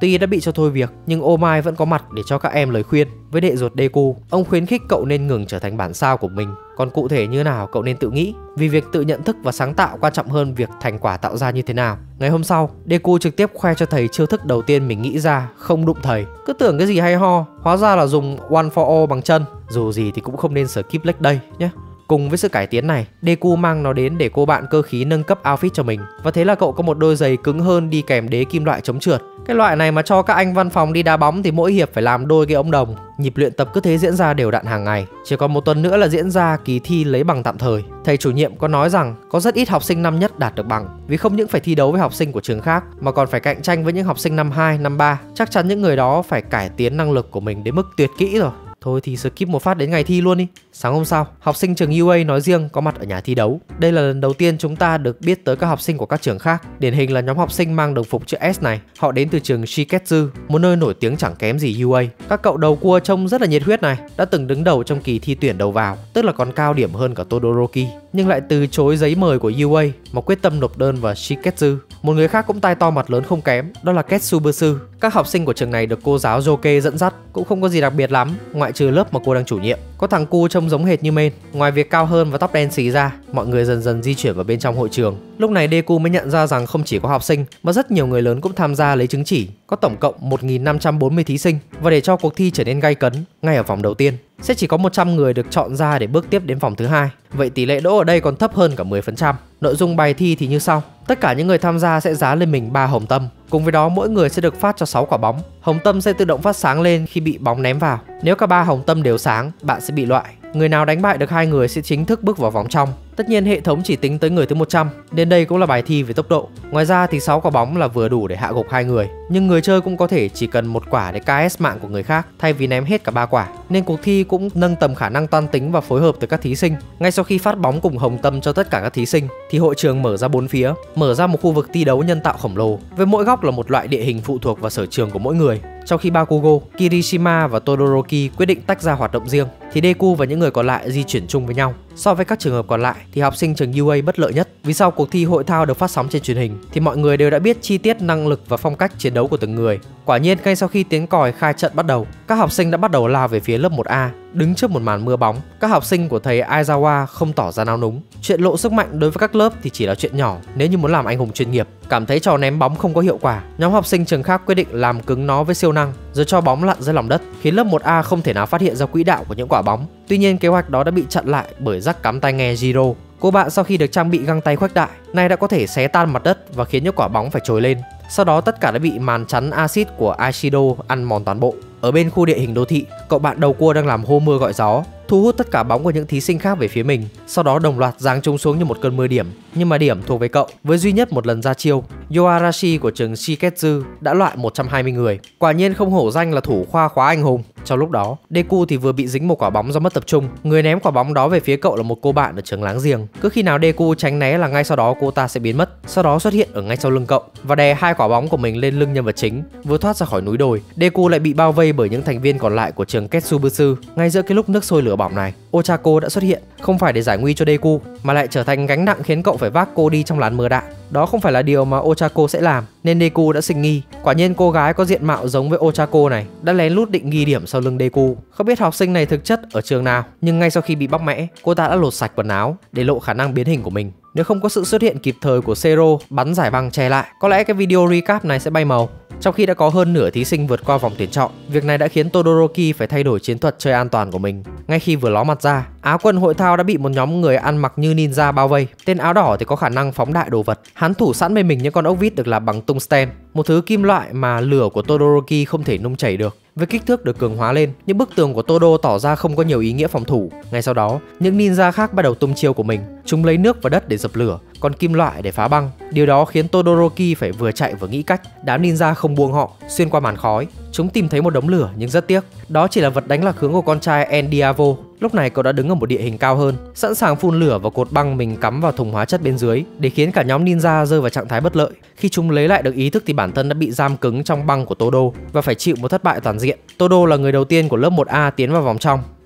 Tuy đã bị cho thôi việc, nhưng All Might vẫn có mặt để cho các em lời khuyên. Với đệ ruột Deku, ông khuyến khích cậu nên ngừng trở thành bản sao của mình. Còn cụ thể như nào cậu nên tự nghĩ, vì việc tự nhận thức và sáng tạo quan trọng hơn việc thành quả tạo ra như thế nào. Ngày hôm sau, Deku trực tiếp khoe cho thầy chiêu thức đầu tiên mình nghĩ ra, không đụng thầy. Cứ tưởng cái gì hay ho, hóa ra là dùng One for All bằng chân. Dù gì thì cũng không nên skip leg day nhé. Cùng với sự cải tiến này, Deku mang nó đến để cô bạn cơ khí nâng cấp outfit cho mình. Và thế là cậu có một đôi giày cứng hơn đi kèm đế kim loại chống trượt. Cái loại này mà cho các anh văn phòng đi đá bóng thì mỗi hiệp phải làm đôi cái ống đồng. Nhịp luyện tập cứ thế diễn ra đều đặn hàng ngày. Chỉ còn một tuần nữa là diễn ra kỳ thi lấy bằng tạm thời. Thầy chủ nhiệm có nói rằng có rất ít học sinh năm nhất đạt được bằng, vì không những phải thi đấu với học sinh của trường khác mà còn phải cạnh tranh với những học sinh năm hai, năm ba. Chắc chắn những người đó phải cải tiến năng lực của mình đến mức tuyệt kỹ rồi. Thôi thì skip một phát đến ngày thi luôn đi. Sáng hôm sau, học sinh trường u a nói riêng có mặt ở nhà thi đấu. Đây là lần đầu tiên chúng ta được biết tới các học sinh của các trường khác. Điển hình là nhóm học sinh mang đồng phục chữ S này. Họ đến từ trường Shiketsu, một nơi nổi tiếng chẳng kém gì u a. Các cậu đầu cua trông rất là nhiệt huyết này, đã từng đứng đầu trong kỳ thi tuyển đầu vào, tức là còn cao điểm hơn cả Todoroki, nhưng lại từ chối giấy mời của u a mà quyết tâm nộp đơn vào Shiketsu. Một người khác cũng tai to mặt lớn không kém, đó là Ketsubusu. Các học sinh của trường này được cô giáo Joke dẫn dắt, cũng không có gì đặc biệt lắm, ngoại trừ lớp mà cô đang chủ nhiệm. Có thằng cu trông giống hệt như Men. Ngoài việc cao hơn và tóc đen xì ra, mọi người dần dần di chuyển vào bên trong hội trường. Lúc này Deku mới nhận ra rằng không chỉ có học sinh mà rất nhiều người lớn cũng tham gia lấy chứng chỉ. Có tổng cộng một nghìn năm trăm bốn mươi thí sinh, và để cho cuộc thi trở nên gay cấn, ngay ở vòng đầu tiên sẽ chỉ có một trăm người được chọn ra để bước tiếp đến vòng thứ hai. Vậy tỷ lệ đỗ ở đây còn thấp hơn cả mười phần trăm. Nội dung bài thi thì như sau: tất cả những người tham gia sẽ dán lên mình ba hồng tâm. Cùng với đó mỗi người sẽ được phát cho sáu quả bóng. Hồng tâm sẽ tự động phát sáng lên khi bị bóng ném vào. Nếu cả ba hồng tâm đều sáng, bạn sẽ bị loại. Người nào đánh bại được hai người sẽ chính thức bước vào vòng trong. Tất nhiên hệ thống chỉ tính tới người thứ một trăm, nên đây cũng là bài thi về tốc độ. Ngoài ra thì sáu quả bóng là vừa đủ để hạ gục hai người, nhưng người chơi cũng có thể chỉ cần một quả để ca ét mạng của người khác thay vì ném hết cả ba quả. Nên cuộc thi cũng nâng tầm khả năng toan tính và phối hợp từ các thí sinh. Ngay sau khi phát bóng cùng hồng tâm cho tất cả các thí sinh thì hội trường mở ra bốn phía, mở ra một khu vực thi đấu nhân tạo khổng lồ, với mỗi góc là một loại địa hình phụ thuộc vào sở trường của mỗi người. Trong khi Bakugo, Kirishima và Todoroki quyết định tách ra hoạt động riêng, thì Deku và những người còn lại di chuyển chung với nhau. So với các trường hợp còn lại thì học sinh trường u a bất lợi nhất, vì sau cuộc thi hội thao được phát sóng trên truyền hình thì mọi người đều đã biết chi tiết năng lực và phong cách chiến đấu của từng người. Quả nhiên ngay sau khi tiếng còi khai trận bắt đầu, các học sinh đã bắt đầu lao về phía lớp một A. Đứng trước một màn mưa bóng, các học sinh của thầy Aizawa không tỏ ra nao núng. Chuyện lộ sức mạnh đối với các lớp thì chỉ là chuyện nhỏ nếu như muốn làm anh hùng chuyên nghiệp. Cảm thấy trò ném bóng không có hiệu quả, nhóm học sinh trường khác quyết định làm cứng nó với siêu năng, rồi cho bóng lặn dưới lòng đất, khiến lớp một A không thể nào phát hiện ra quỹ đạo của những quả bóng. Tuy nhiên kế hoạch đó đã bị chặn lại bởi rắc cắm tai nghe Jiro. Cô bạn sau khi được trang bị găng tay khuếch đại, nay đã có thể xé tan mặt đất và khiến những quả bóng phải trồi lên. Sau đó tất cả đã bị màn chắn axit của Aishido ăn mòn toàn bộ. Ở bên khu địa hình đô thị, cậu bạn đầu cua đang làm hô mưa gọi gió, thu hút tất cả bóng của những thí sinh khác về phía mình, sau đó đồng loạt giáng chúng xuống như một cơn mưa điểm. Nhưng mà điểm thuộc về cậu, với duy nhất một lần ra chiêu. Yoarashi của trường Shiketsu đã loại một trăm hai mươi người. Quả nhiên không hổ danh là thủ khoa khóa anh hùng. Trong lúc đó, Deku thì vừa bị dính một quả bóng do mất tập trung. Người ném quả bóng đó về phía cậu là một cô bạn ở trường láng giềng. Cứ khi nào Deku tránh né là ngay sau đó cô ta sẽ biến mất, sau đó xuất hiện ở ngay sau lưng cậu và đè hai quả bóng của mình lên lưng nhân vật chính. Vừa thoát ra khỏi núi đồi, Deku lại bị bao vây bởi những thành viên còn lại của trường Ketsubusu. Ngay giữa cái lúc nước sôi lửa bỏng này, Ochako đã xuất hiện, không phải để giải nguy cho Deku mà lại trở thành gánh nặng khiến cậu phải vác cô đi trong làn mưa đạn. Đó không phải là điều mà Ochako sẽ làm, nên Deku đã sinh nghi. Quả nhiên cô gái có diện mạo giống với Ochako này đã lén lút định ghi điểm sau lưng Deku. Không biết học sinh này thực chất ở trường nào, nhưng ngay sau khi bị bóc mẽ, cô ta đã lột sạch quần áo để lộ khả năng biến hình của mình. Nếu không có sự xuất hiện kịp thời của Zero bắn giải băng che lại, có lẽ cái video recap này sẽ bay màu. Trong khi đã có hơn nửa thí sinh vượt qua vòng tuyển chọn, việc này đã khiến Todoroki phải thay đổi chiến thuật chơi an toàn của mình. Ngay khi vừa ló mặt ra, Áo quân hội thao đã bị một nhóm người ăn mặc như ninja bao vây. Tên áo đỏ thì có khả năng phóng đại đồ vật. Hắn thủ sẵn bên mình những con ốc vít được làm bằng tungsten, một thứ kim loại mà lửa của Todoroki không thể nung chảy được. Với kích thước được cường hóa lên, những bức tường của Todo tỏ ra không có nhiều ý nghĩa phòng thủ. Ngay sau đó, những ninja khác bắt đầu tung chiêu của mình. Chúng lấy nước và đất để dập lửa, còn kim loại để phá băng. Điều đó khiến Todoroki phải vừa chạy vừa nghĩ cách. Đám ninja không buông họ, xuyên qua màn khói. Chúng tìm thấy một đống lửa nhưng rất tiếc, đó chỉ là vật đánh lạc hướng của con trai Endiavo. Lúc này cậu đã đứng ở một địa hình cao hơn, sẵn sàng phun lửa vào cột băng mình cắm vào thùng hóa chất bên dưới, để khiến cả nhóm ninja rơi vào trạng thái bất lợi. Khi chúng lấy lại được ý thức thì bản thân đã bị giam cứng trong băng của Todo và phải chịu một thất bại toàn diện. Todo là người đầu tiên của lớp một A tiến vào vòng trong.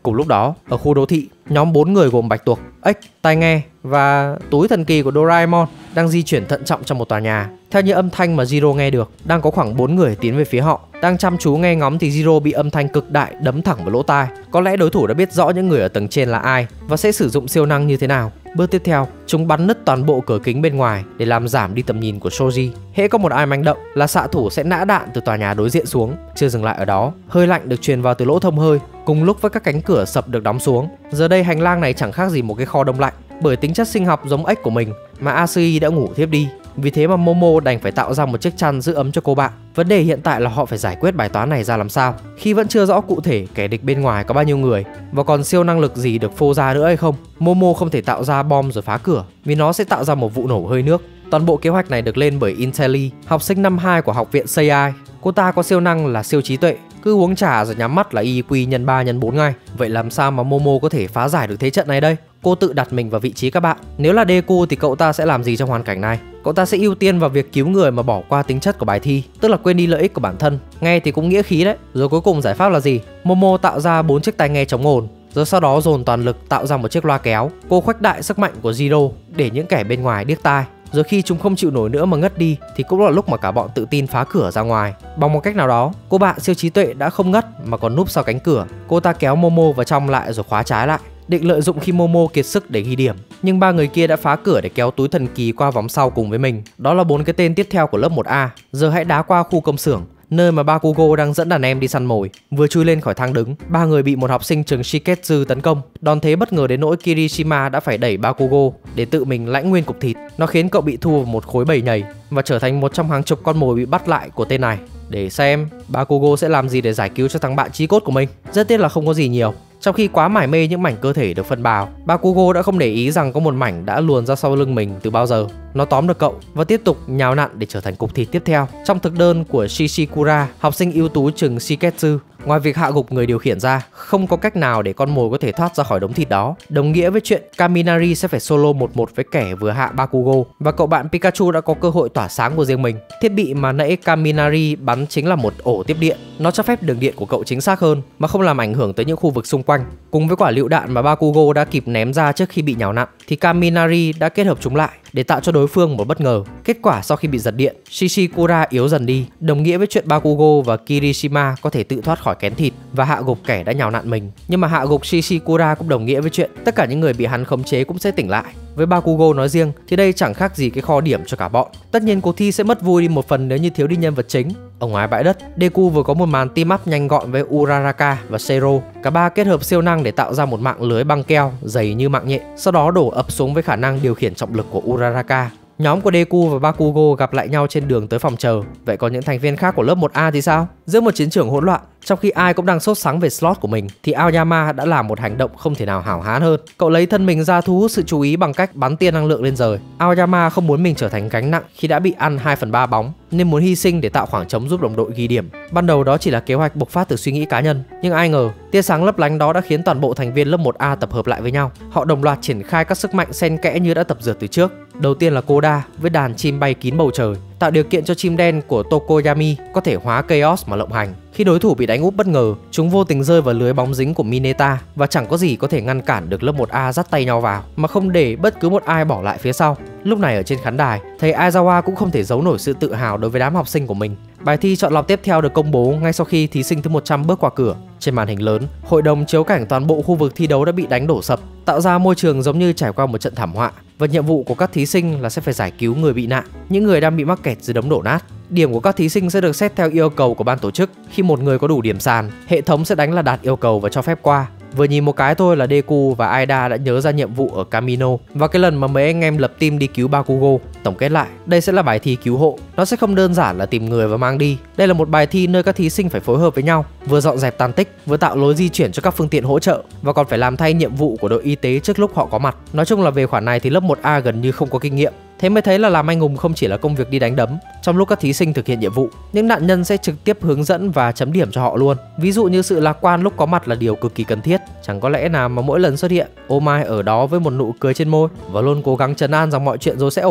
Cùng lúc đó, ở khu đô thị, nhóm bốn người gồm Bạch Tuộc, Ếch, Tai Nghe và túi thần kỳ của Doraemon đang di chuyển thận trọng trong một tòa nhà. Theo những âm thanh mà Zero nghe được, đang có khoảng bốn người tiến về phía họ. Đang chăm chú nghe ngóng thì Zero bị âm thanh cực đại đấm thẳng vào lỗ tai. Có lẽ đối thủ đã biết rõ những người ở tầng trên là ai và sẽ sử dụng siêu năng như thế nào. Bước tiếp theo, chúng bắn nứt toàn bộ cửa kính bên ngoài để làm giảm đi tầm nhìn của Shoji. Hễ có một ai manh động là xạ thủ sẽ nã đạn từ tòa nhà đối diện xuống. Chưa dừng lại ở đó, hơi lạnh được truyền vào từ lỗ thông hơi, cùng lúc với các cánh cửa sập được đóng xuống. Giờ đây hành lang này chẳng khác gì một cái kho đông lạnh, bởi tính chất sinh học giống ếch của mình mà Asui đã ngủ thiếp đi. Vì thế mà Momo đành phải tạo ra một chiếc chăn giữ ấm cho cô bạn. Vấn đề hiện tại là họ phải giải quyết bài toán này ra làm sao, khi vẫn chưa rõ cụ thể kẻ địch bên ngoài có bao nhiêu người và còn siêu năng lực gì được phô ra nữa hay không. Momo không thể tạo ra bom rồi phá cửa vì nó sẽ tạo ra một vụ nổ hơi nước. Toàn bộ kế hoạch này được lên bởi Intelli, học sinh năm hai của học viện Seiyai. Cô ta có siêu năng là siêu trí tuệ, cứ uống trà rồi nhắm mắt là i kiu nhân ba nhân bốn ngay. Vậy làm sao mà Momo có thể phá giải được thế trận này đây? Cô tự đặt mình vào vị trí các bạn. Nếu là Deku thì cậu ta sẽ làm gì trong hoàn cảnh này? Cậu ta sẽ ưu tiên vào việc cứu người mà bỏ qua tính chất của bài thi, tức là quên đi lợi ích của bản thân. Nghe thì cũng nghĩa khí đấy. Rồi cuối cùng giải pháp là gì? Momo tạo ra bốn chiếc tai nghe chống ồn, rồi sau đó dồn toàn lực tạo ra một chiếc loa kéo. Cô khuếch đại sức mạnh của Zero để những kẻ bên ngoài điếc tai. Rồi khi chúng không chịu nổi nữa mà ngất đi thì cũng là lúc mà cả bọn tự tin phá cửa ra ngoài. Bằng một cách nào đó, cô bạn siêu trí tuệ đã không ngất mà còn núp sau cánh cửa. Cô ta kéo Momo vào trong lại rồi khóa trái lại, định lợi dụng khi Momo kiệt sức để ghi điểm. Nhưng ba người kia đã phá cửa để kéo túi thần kỳ qua vòng sau cùng với mình. Đó là bốn cái tên tiếp theo của lớp một A. Giờ hãy đá qua khu công xưởng, nơi mà Bakugo đang dẫn đàn em đi săn mồi. Vừa chui lên khỏi thang đứng, ba người bị một học sinh trường Shiketsu tấn công. Đòn thế bất ngờ đến nỗi Kirishima đã phải đẩy Bakugo để tự mình lãnh nguyên cục thịt. Nó khiến cậu bị thu vào một khối bầy nhầy và trở thành một trong hàng chục con mồi bị bắt lại của tên này. Để xem Bakugo sẽ làm gì để giải cứu cho thằng bạn chí cốt của mình. Rất tiếc là không có gì nhiều. Trong khi quá mải mê những mảnh cơ thể được phân bào, Bakugo đã không để ý rằng có một mảnh đã luồn ra sau lưng mình từ bao giờ. Nó tóm được cậu và tiếp tục nhào nặn để trở thành cục thịt tiếp theo. Trong thực đơn của Shishikura, học sinh ưu tú trường Shiketsu, ngoài việc hạ gục người điều khiển ra, không có cách nào để con mồi có thể thoát ra khỏi đống thịt đó. Đồng nghĩa với chuyện Kaminari sẽ phải solo một một với kẻ vừa hạ Bakugo, và cậu bạn Pikachu đã có cơ hội tỏa sáng của riêng mình. Thiết bị mà nãy Kaminari bắn chính là một ổ tiếp điện. Nó cho phép đường điện của cậu chính xác hơn mà không làm ảnh hưởng tới những khu vực xung quanh. Cùng với quả lựu đạn mà Bakugo đã kịp ném ra trước khi bị nhào nặn, thì Kaminari đã kết hợp chúng lại để tạo cho đối phương một bất ngờ. Kết quả sau khi bị giật điện, Shishikura yếu dần đi, đồng nghĩa với chuyện Bakugo và Kirishima có thể tự thoát khỏi kén thịt và hạ gục kẻ đã nhào nặn mình. Nhưng mà hạ gục Shishikura cũng đồng nghĩa với chuyện tất cả những người bị hắn khống chế cũng sẽ tỉnh lại. Với Bakugo nói riêng thì đây chẳng khác gì cái kho điểm cho cả bọn. Tất nhiên cuộc thi sẽ mất vui đi một phần nếu như thiếu đi nhân vật chính. Ở ngoài bãi đất, Deku vừa có một màn team up nhanh gọn với Uraraka và Zero. Cả ba kết hợp siêu năng để tạo ra một mạng lưới băng keo dày như mạng nhện, sau đó đổ ập xuống với khả năng điều khiển trọng lực của Uraraka. Nhóm của Deku và Bakugo gặp lại nhau trên đường tới phòng chờ. Vậy còn những thành viên khác của lớp một A thì sao? Giữa một chiến trường hỗn loạn, trong khi ai cũng đang sốt sắng về slot của mình, thì Aoyama đã làm một hành động không thể nào hảo hán hơn. Cậu lấy thân mình ra thu hút sự chú ý bằng cách bắn tia năng lượng lên trời. Aoyama không muốn mình trở thành gánh nặng khi đã bị ăn hai phần ba bóng, nên muốn hy sinh để tạo khoảng trống giúp đồng đội ghi điểm. Ban đầu đó chỉ là kế hoạch bộc phát từ suy nghĩ cá nhân, nhưng ai ngờ tia sáng lấp lánh đó đã khiến toàn bộ thành viên lớp một A tập hợp lại với nhau. Họ đồng loạt triển khai các sức mạnh xen kẽ như đã tập dượt từ trước. Đầu tiên là Koda với đàn chim bay kín bầu trời, tạo điều kiện cho chim đen của Tokoyami có thể hóa Chaos mà lộng hành. Khi đối thủ bị đánh úp bất ngờ, chúng vô tình rơi vào lưới bóng dính của Mineta và chẳng có gì có thể ngăn cản được lớp một A dắt tay nhau vào mà không để bất cứ một ai bỏ lại phía sau. Lúc này ở trên khán đài, thầy Aizawa cũng không thể giấu nổi sự tự hào đối với đám học sinh của mình. Bài thi chọn lọc tiếp theo được công bố ngay sau khi thí sinh thứ một trăm bước qua cửa. Trên màn hình lớn, hội đồng chiếu cảnh toàn bộ khu vực thi đấu đã bị đánh đổ sập, tạo ra môi trường giống như trải qua một trận thảm họa. Và nhiệm vụ của các thí sinh là sẽ phải giải cứu người bị nạn, những người đang bị mắc kẹt dưới đống đổ nát. Điểm của các thí sinh sẽ được xét theo yêu cầu của ban tổ chức. Khi một người có đủ điểm sàn, hệ thống sẽ đánh là đạt yêu cầu và cho phép qua. Vừa nhìn một cái thôi là Deku và Aida đã nhớ ra nhiệm vụ ở Kamino và cái lần mà mấy anh em lập team đi cứu Bakugo. Tổng kết lại, đây sẽ là bài thi cứu hộ. Nó sẽ không đơn giản là tìm người và mang đi. Đây là một bài thi nơi các thí sinh phải phối hợp với nhau, vừa dọn dẹp tàn tích, vừa tạo lối di chuyển cho các phương tiện hỗ trợ, và còn phải làm thay nhiệm vụ của đội y tế trước lúc họ có mặt. Nói chung là về khoản này thì lớp một A gần như không có kinh nghiệm. Thế mới thấy là làm anh hùng không chỉ là công việc đi đánh đấm. Trong lúc các thí sinh thực hiện nhiệm vụ, những nạn nhân sẽ trực tiếp hướng dẫn và chấm điểm cho họ luôn. Ví dụ như sự lạc quan lúc có mặt là điều cực kỳ cần thiết. Chẳng có lẽ nào mà mỗi lần xuất hiện, Ô Mai ở đó với một nụ cười trên môi và luôn cố gắng trấn an rằng mọi chuyện rồi sẽ ổn.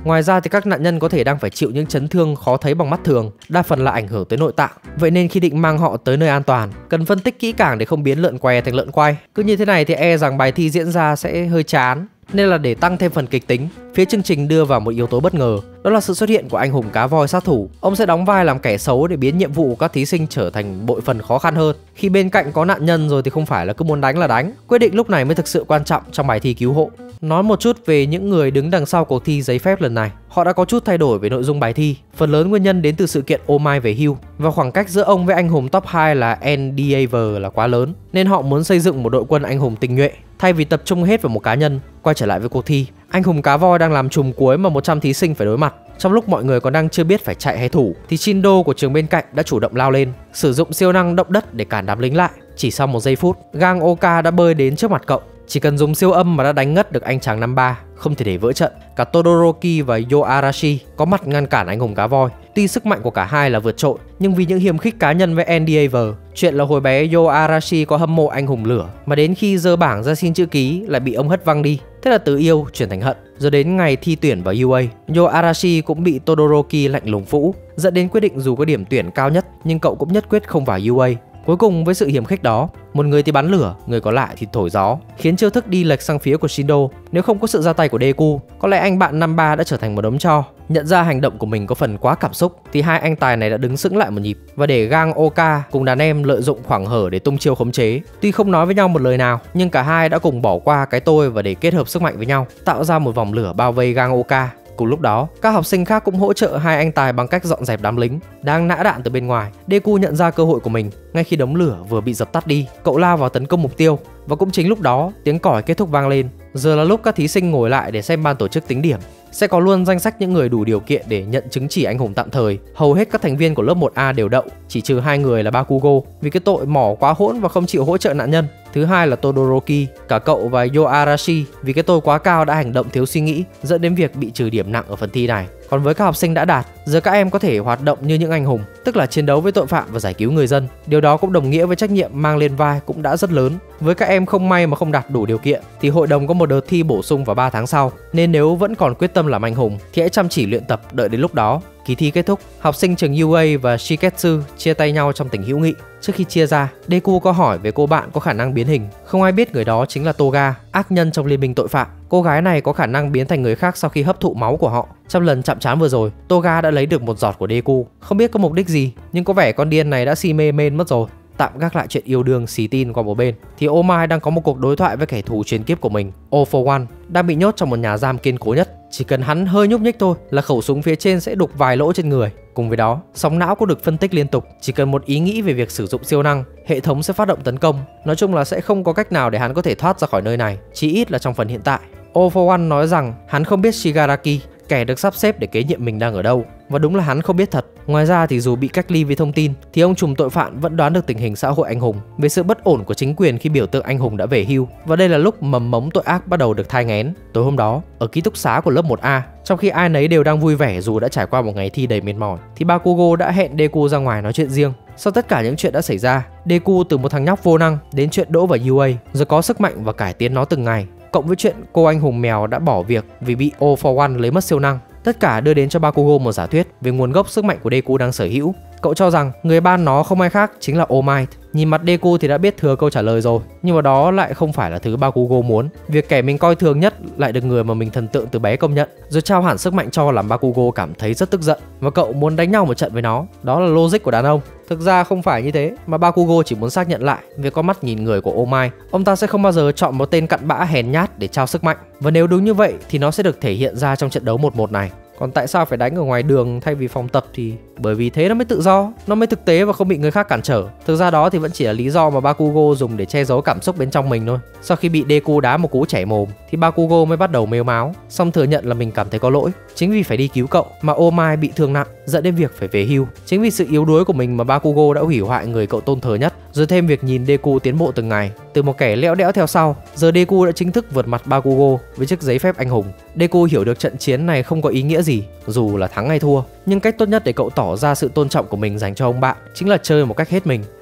Ngoài ra thì các nạn nhân có thể đang phải chịu những chấn thương khó thấy bằng mắt thường, đa phần là ảnh hưởng tới nội tạng. Vậy nên khi định mang họ tới nơi an toàn, cần phân tích kỹ càng để không biến lợn què thành lợn quay. Cứ như thế này thì e rằng bài thi diễn ra sẽ hơi chán. Nên là để tăng thêm phần kịch tính, phía chương trình đưa vào một yếu tố bất ngờ, đó là sự xuất hiện của anh hùng cá voi sát thủ. Ông sẽ đóng vai làm kẻ xấu để biến nhiệm vụ của các thí sinh trở thành bội phần khó khăn hơn. Khi bên cạnh có nạn nhân rồi thì không phải là cứ muốn đánh là đánh. Quyết định lúc này mới thực sự quan trọng trong bài thi cứu hộ. Nói một chút về những người đứng đằng sau cuộc thi giấy phép lần này. Họ đã có chút thay đổi về nội dung bài thi. Phần lớn nguyên nhân đến từ sự kiện All Might về hưu, và khoảng cách giữa ông với anh hùng top hai là Endeavor là quá lớn, nên họ muốn xây dựng một đội quân anh hùng tinh nhuệ thay vì tập trung hết vào một cá nhân. Quay trở lại với cuộc thi, anh hùng cá voi đang làm chùm cuối mà một trăm thí sinh phải đối mặt. Trong lúc mọi người còn đang chưa biết phải chạy hay thủ thì Shindo của trường bên cạnh đã chủ động lao lên, sử dụng siêu năng động đất để cản đám lính lại. Chỉ sau một giây phút, Gang Oka đã bơi đến trước mặt cậu. Chỉ cần dùng siêu âm mà đã đánh ngất được anh chàng năm ba, không thể để vỡ trận. Cả Todoroki và Yoarashi có mặt ngăn cản anh hùng cá voi. Tuy sức mạnh của cả hai là vượt trội, nhưng vì những hiềm khích cá nhân với Endeavor, chuyện là hồi bé Yoarashi có hâm mộ anh hùng lửa, mà đến khi dơ bảng ra xin chữ ký lại bị ông hất văng đi. Thế là từ yêu chuyển thành hận. Rồi đến ngày thi tuyển vào u a, Yoarashi cũng bị Todoroki lạnh lùng phũ, dẫn đến quyết định dù có điểm tuyển cao nhất nhưng cậu cũng nhất quyết không vào u a. Cuối cùng với sự hiềm khích đó, một người thì bắn lửa, người còn lại thì thổi gió, khiến chiêu thức đi lệch sang phía của Shindo. Nếu không có sự ra tay của Deku, có lẽ anh bạn năm ba đã trở thành một đống tro. Nhận ra hành động của mình có phần quá cảm xúc thì hai anh tài này đã đứng sững lại một nhịp và để Gang Oka cùng đàn em lợi dụng khoảng hở để tung chiêu khống chế. Tuy không nói với nhau một lời nào, nhưng cả hai đã cùng bỏ qua cái tôi và để kết hợp sức mạnh với nhau, tạo ra một vòng lửa bao vây Gang Oka. Cùng lúc đó, các học sinh khác cũng hỗ trợ hai anh tài bằng cách dọn dẹp đám lính đang nã đạn từ bên ngoài. Deku nhận ra cơ hội của mình. Ngay khi đống lửa vừa bị dập tắt đi, cậu lao vào tấn công mục tiêu. Và cũng chính lúc đó, tiếng còi kết thúc vang lên. Giờ là lúc các thí sinh ngồi lại để xem ban tổ chức tính điểm. Sẽ có luôn danh sách những người đủ điều kiện để nhận chứng chỉ anh hùng tạm thời. Hầu hết các thành viên của lớp một A đều đậu, chỉ trừ hai người là Bakugo vì cái tội mỏ quá hỗn và không chịu hỗ trợ nạn nhân. Thứ hai là Todoroki, cả cậu và Yoarashi vì cái tôi quá cao đã hành động thiếu suy nghĩ, dẫn đến việc bị trừ điểm nặng ở phần thi này. Còn với các học sinh đã đạt, giờ các em có thể hoạt động như những anh hùng, tức là chiến đấu với tội phạm và giải cứu người dân. Điều đó cũng đồng nghĩa với trách nhiệm mang lên vai cũng đã rất lớn. Với các em không may mà không đạt đủ điều kiện thì hội đồng có một đợt thi bổ sung vào ba tháng sau. Nên nếu vẫn còn quyết tâm làm anh hùng thì hãy chăm chỉ luyện tập, đợi đến lúc đó. Kỳ thi kết thúc, học sinh trường u a và Shiketsu chia tay nhau trong tình hữu nghị. Trước khi chia ra, Deku có hỏi về cô bạn có khả năng biến hình. Không ai biết người đó chính là Toga, ác nhân trong liên minh tội phạm. Cô gái này có khả năng biến thành người khác sau khi hấp thụ máu của họ. Trong lần chạm trán vừa rồi, Toga đã lấy được một giọt của Deku. Không biết có mục đích gì, nhưng có vẻ con điên này đã si mê mên mất rồi. Tạm gác lại chuyện yêu đương xì tin qua một bên thì All Might đang có một cuộc đối thoại với kẻ thù truyền kiếp của mình, All for One, đang bị nhốt trong một nhà giam kiên cố nhất. Chỉ cần hắn hơi nhúc nhích thôi là khẩu súng phía trên sẽ đục vài lỗ trên người. Cùng với đó, sóng não cũng được phân tích liên tục. Chỉ cần một ý nghĩ về việc sử dụng siêu năng, hệ thống sẽ phát động tấn công. Nói chung là sẽ không có cách nào để hắn có thể thoát ra khỏi nơi này, chí ít là trong phần hiện tại. All for One nói rằng hắn không biết Shigaraki, kẻ được sắp xếp để kế nhiệm mình, đang ở đâu. Và đúng là hắn không biết thật. Ngoài ra thì dù bị cách ly với thông tin thì ông trùm tội phạm vẫn đoán được tình hình xã hội anh hùng về sự bất ổn của chính quyền khi biểu tượng anh hùng đã về hưu. Và đây là lúc mầm mống tội ác bắt đầu được thai nghén. Tối hôm đó, ở ký túc xá của lớp một A, trong khi ai nấy đều đang vui vẻ dù đã trải qua một ngày thi đầy mệt mỏi, thì Bakugo đã hẹn Deku ra ngoài nói chuyện riêng. Sau tất cả những chuyện đã xảy ra, Deku từ một thằng nhóc vô năng đến chuyện đỗ vào u a, rồi có sức mạnh và cải tiến nó từng ngày, cộng với chuyện cô anh hùng mèo đã bỏ việc vì bị All for One lấy mất siêu năng. Tất cả đưa đến cho Bakugo một giả thuyết về nguồn gốc sức mạnh của Deku đang sở hữu. Cậu cho rằng người ban nó không ai khác chính là All Might. Nhìn mặt Deku thì đã biết thừa câu trả lời rồi, nhưng mà đó lại không phải là thứ Bakugo muốn. Việc kẻ mình coi thường nhất lại được người mà mình thần tượng từ bé công nhận, rồi trao hẳn sức mạnh cho, làm Bakugo cảm thấy rất tức giận và cậu muốn đánh nhau một trận với nó. Đó là logic của đàn ông. Thực ra không phải như thế, mà Bakugo chỉ muốn xác nhận lại về con mắt nhìn người của All Might. Ông ta sẽ không bao giờ chọn một tên cặn bã hèn nhát để trao sức mạnh, và nếu đúng như vậy thì nó sẽ được thể hiện ra trong trận đấu một một này. Còn tại sao phải đánh ở ngoài đường thay vì phòng tập thì bởi vì thế nó mới tự do, nó mới thực tế và không bị người khác cản trở. Thực ra đó thì vẫn chỉ là lý do mà Bakugo dùng để che giấu cảm xúc bên trong mình thôi. Sau khi bị Deku đá một cú chảy mồm thì Bakugo mới bắt đầu mếu máo, xong thừa nhận là mình cảm thấy có lỗi. Chính vì phải đi cứu cậu mà All Might bị thương nặng, dẫn đến việc phải về hưu. Chính vì sự yếu đuối của mình mà Bakugo đã hủy hoại người cậu tôn thờ nhất. Rồi thêm việc nhìn Deku tiến bộ từng ngày, từ một kẻ lẽo đẽo theo sau, giờ Deku đã chính thức vượt mặt Bakugo với chiếc giấy phép anh hùng. Deku hiểu được trận chiến này không có ý nghĩa gì, dù là thắng hay thua, nhưng cách tốt nhất để cậu tỏ ra sự tôn trọng của mình dành cho ông bạn chính là chơi một cách hết mình.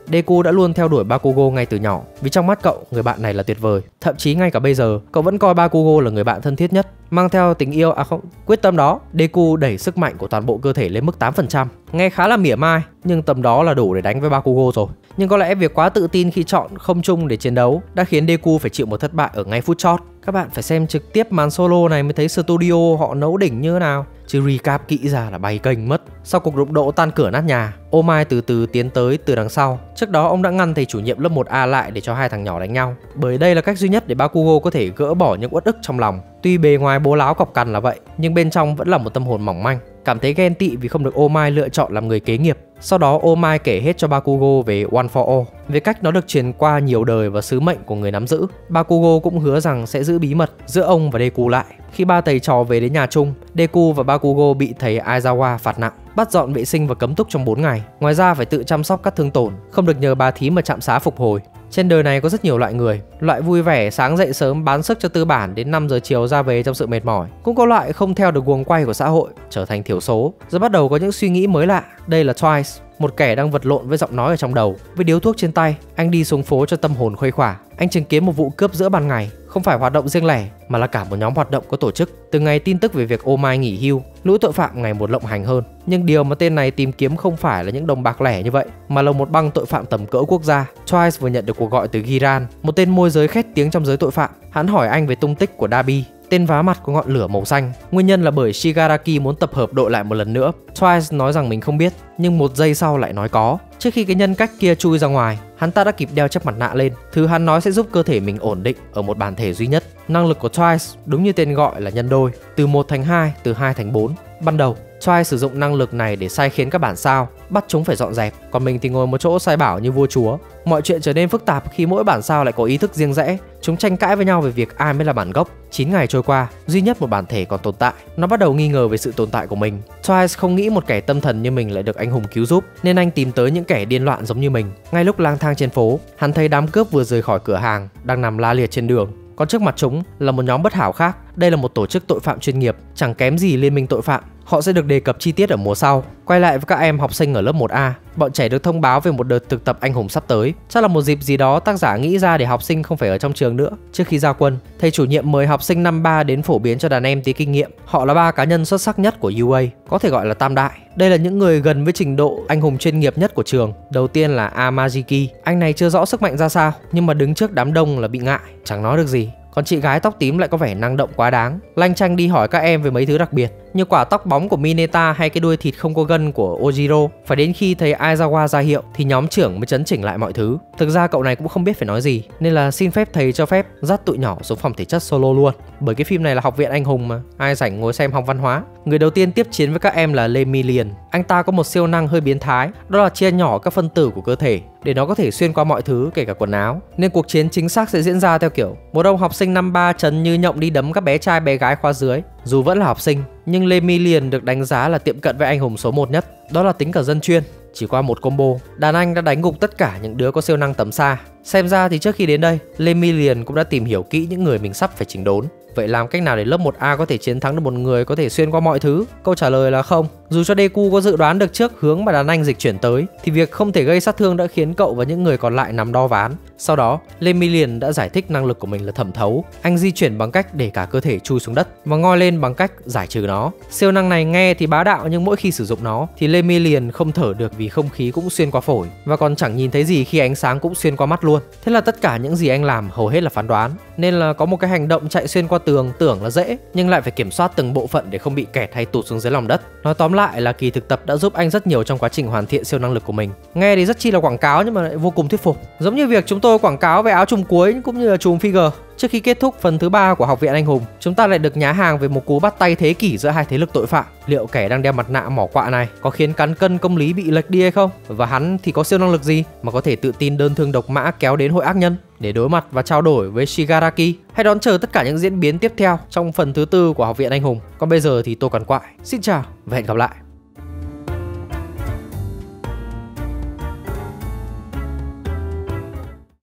Deku đã luôn theo đuổi Bakugo ngay từ nhỏ, vì trong mắt cậu, người bạn này là tuyệt vời. Thậm chí ngay cả bây giờ, cậu vẫn coi Bakugo là người bạn thân thiết nhất. Mang theo tình yêu, à không, quyết tâm đó, Deku đẩy sức mạnh của toàn bộ cơ thể lên mức tám phần trăm. Nghe khá là mỉa mai, nhưng tầm đó là đủ để đánh với Bakugo rồi. Nhưng có lẽ việc quá tự tin khi chọn không chung để chiến đấu đã khiến Deku phải chịu một thất bại ở ngay phút chót. Các bạn phải xem trực tiếp màn solo này mới thấy studio họ nấu đỉnh như thế nào, chứ recap kỹ ra là bay kênh mất. Sau cuộc đụng độ tan cửa nát nhà, All Might từ từ tiến tới từ đằng sau. Trước đó ông đã ngăn thầy chủ nhiệm lớp một A lại để cho hai thằng nhỏ đánh nhau, bởi đây là cách duy nhất để Bakugo có thể gỡ bỏ những uất ức trong lòng. Tuy bề ngoài bố láo cọc cằn là vậy, nhưng bên trong vẫn là một tâm hồn mỏng manh, cảm thấy ghen tị vì không được All Might lựa chọn làm người kế nghiệp. Sau đó All Might kể hết cho Bakugo về One for All, về cách nó được truyền qua nhiều đời và sứ mệnh của người nắm giữ. Bakugo cũng hứa rằng sẽ giữ bí mật giữa ông và Deku lại. Khi ba thầy trò về đến nhà chung, Deku và Bakugo bị thầy Aizawa phạt nặng, bắt dọn vệ sinh và cấm túc trong bốn ngày. Ngoài ra phải tự chăm sóc các thương tổn, không được nhờ bà thím mà trạm xá phục hồi. Trên đời này có rất nhiều loại người, loại vui vẻ sáng dậy sớm bán sức cho tư bản đến năm giờ chiều ra về trong sự mệt mỏi. Cũng có loại không theo được guồng quay của xã hội, trở thành thiểu số, rồi bắt đầu có những suy nghĩ mới lạ. Đây là Twice, một kẻ đang vật lộn với giọng nói ở trong đầu. Với điếu thuốc trên tay, anh đi xuống phố cho tâm hồn khuây khỏa. Anh chứng kiến một vụ cướp giữa ban ngày, không phải hoạt động riêng lẻ mà là cả một nhóm hoạt động có tổ chức. Từ ngày tin tức về việc All Might nghỉ hưu, lũ tội phạm ngày một lộng hành hơn. Nhưng điều mà tên này tìm kiếm không phải là những đồng bạc lẻ như vậy, mà là một băng tội phạm tầm cỡ quốc gia. Twice vừa nhận được cuộc gọi từ Giran, một tên môi giới khét tiếng trong giới tội phạm. Hắn hỏi anh về tung tích của Dabi, tên vá mặt có ngọn lửa màu xanh. Nguyên nhân là bởi Shigaraki muốn tập hợp đội lại một lần nữa. Twice nói rằng mình không biết, nhưng một giây sau lại nói có. Trước khi cái nhân cách kia chui ra ngoài, hắn ta đã kịp đeo chiếc mặt nạ lên. Thứ hắn nói sẽ giúp cơ thể mình ổn định ở một bản thể duy nhất. Năng lực của Twice đúng như tên gọi là nhân đôi, từ một thành hai, từ hai thành bốn. Ban đầu, Twice sử dụng năng lực này để sai khiến các bản sao, bắt chúng phải dọn dẹp, còn mình thì ngồi một chỗ sai bảo như vua chúa. Mọi chuyện trở nên phức tạp khi mỗi bản sao lại có ý thức riêng rẽ. Chúng tranh cãi với nhau về việc ai mới là bản gốc. chín ngày trôi qua, duy nhất một bản thể còn tồn tại. Nó bắt đầu nghi ngờ về sự tồn tại của mình. Twice không nghĩ một kẻ tâm thần như mình lại được anh hùng cứu giúp, nên anh tìm tới những kẻ điên loạn giống như mình. Ngay lúc lang thang trên phố, hắn thấy đám cướp vừa rời khỏi cửa hàng đang nằm la liệt trên đường. Còn trước mặt chúng là một nhóm bất hảo khác. Đây là một tổ chức tội phạm chuyên nghiệp, chẳng kém gì liên minh tội phạm. Họ sẽ được đề cập chi tiết ở mùa sau. Quay lại với các em học sinh ở lớp một A, bọn trẻ được thông báo về một đợt thực tập anh hùng sắp tới. Chắc là một dịp gì đó tác giả nghĩ ra để học sinh không phải ở trong trường nữa. Trước khi ra quân, thầy chủ nhiệm mời học sinh năm ba đến phổ biến cho đàn em tí kinh nghiệm. Họ là ba cá nhân xuất sắc nhất của u a, có thể gọi là tam đại. Đây là những người gần với trình độ anh hùng chuyên nghiệp nhất của trường. Đầu tiên là Amajiki. Anh này chưa rõ sức mạnh ra sao, nhưng mà đứng trước đám đông là bị ngại, chẳng nói được gì. Còn chị gái tóc tím lại có vẻ năng động quá đáng, lanh chanh đi hỏi các em về mấy thứ đặc biệt, như quả tóc bóng của Mineta hay cái đuôi thịt không có gân của Ojiro. Phải đến khi thầy Aizawa ra hiệu thì nhóm trưởng mới chấn chỉnh lại mọi thứ. Thực ra cậu này cũng không biết phải nói gì, nên là xin phép thầy cho phép dắt tụi nhỏ xuống phòng thể chất solo luôn. Bởi cái phim này là học viện anh hùng mà, ai rảnh ngồi xem học văn hóa. Người đầu tiên tiếp chiến với các em là Lemillion. Anh ta có một siêu năng hơi biến thái, đó là chia nhỏ các phân tử của cơ thể để nó có thể xuyên qua mọi thứ, kể cả quần áo. Nên cuộc chiến chính xác sẽ diễn ra theo kiểu một ông học sinh năm ba trần như nhộng đi đấm các bé trai bé gái khóa dưới. Dù vẫn là học sinh, nhưng Lemillion được đánh giá là tiệm cận với anh hùng số một nhất, đó là tính cả dân chuyên. Chỉ qua một combo, đàn anh đã đánh gục tất cả những đứa có siêu năng tầm xa. Xem ra thì trước khi đến đây, Lemillion cũng đã tìm hiểu kỹ những người mình sắp phải chỉnh đốn. Vậy làm cách nào để lớp một A có thể chiến thắng được một người có thể xuyên qua mọi thứ? Câu trả lời là không. Dù cho Deku có dự đoán được trước hướng mà đàn anh dịch chuyển tới, thì việc không thể gây sát thương đã khiến cậu và những người còn lại nằm đo ván. Sau đó, Lemillion đã giải thích năng lực của mình là thẩm thấu. Anh di chuyển bằng cách để cả cơ thể chui xuống đất và ngoi lên bằng cách giải trừ nó. Siêu năng này nghe thì bá đạo, nhưng mỗi khi sử dụng nó thì Lemillion không thở được vì không khí cũng xuyên qua phổi, và còn chẳng nhìn thấy gì khi ánh sáng cũng xuyên qua mắt luôn. Thế là tất cả những gì anh làm hầu hết là phán đoán. Nên là có một cái hành động chạy xuyên qua tường tưởng là dễ, nhưng lại phải kiểm soát từng bộ phận để không bị kẹt hay tụt xuống dưới lòng đất. Nói tóm lại là kỳ thực tập đã giúp anh rất nhiều trong quá trình hoàn thiện siêu năng lực của mình. Nghe thì rất chi là quảng cáo nhưng mà lại vô cùng thuyết phục, giống như việc chúng tôi quảng cáo về áo chùm cuối cũng như là chùm figure. Trước khi kết thúc phần thứ ba của Học viện Anh Hùng, chúng ta lại được nhá hàng về một cú bắt tay thế kỷ giữa hai thế lực tội phạm. Liệu kẻ đang đeo mặt nạ mỏ quạ này có khiến cán cân công lý bị lệch đi hay không? Và hắn thì có siêu năng lực gì mà có thể tự tin đơn thương độc mã kéo đến hội ác nhân để đối mặt và trao đổi với Shigaraki? Hãy đón chờ tất cả những diễn biến tiếp theo trong phần thứ tư của Học viện Anh Hùng. Còn bây giờ thì tôi còn quại. Xin chào và hẹn gặp lại.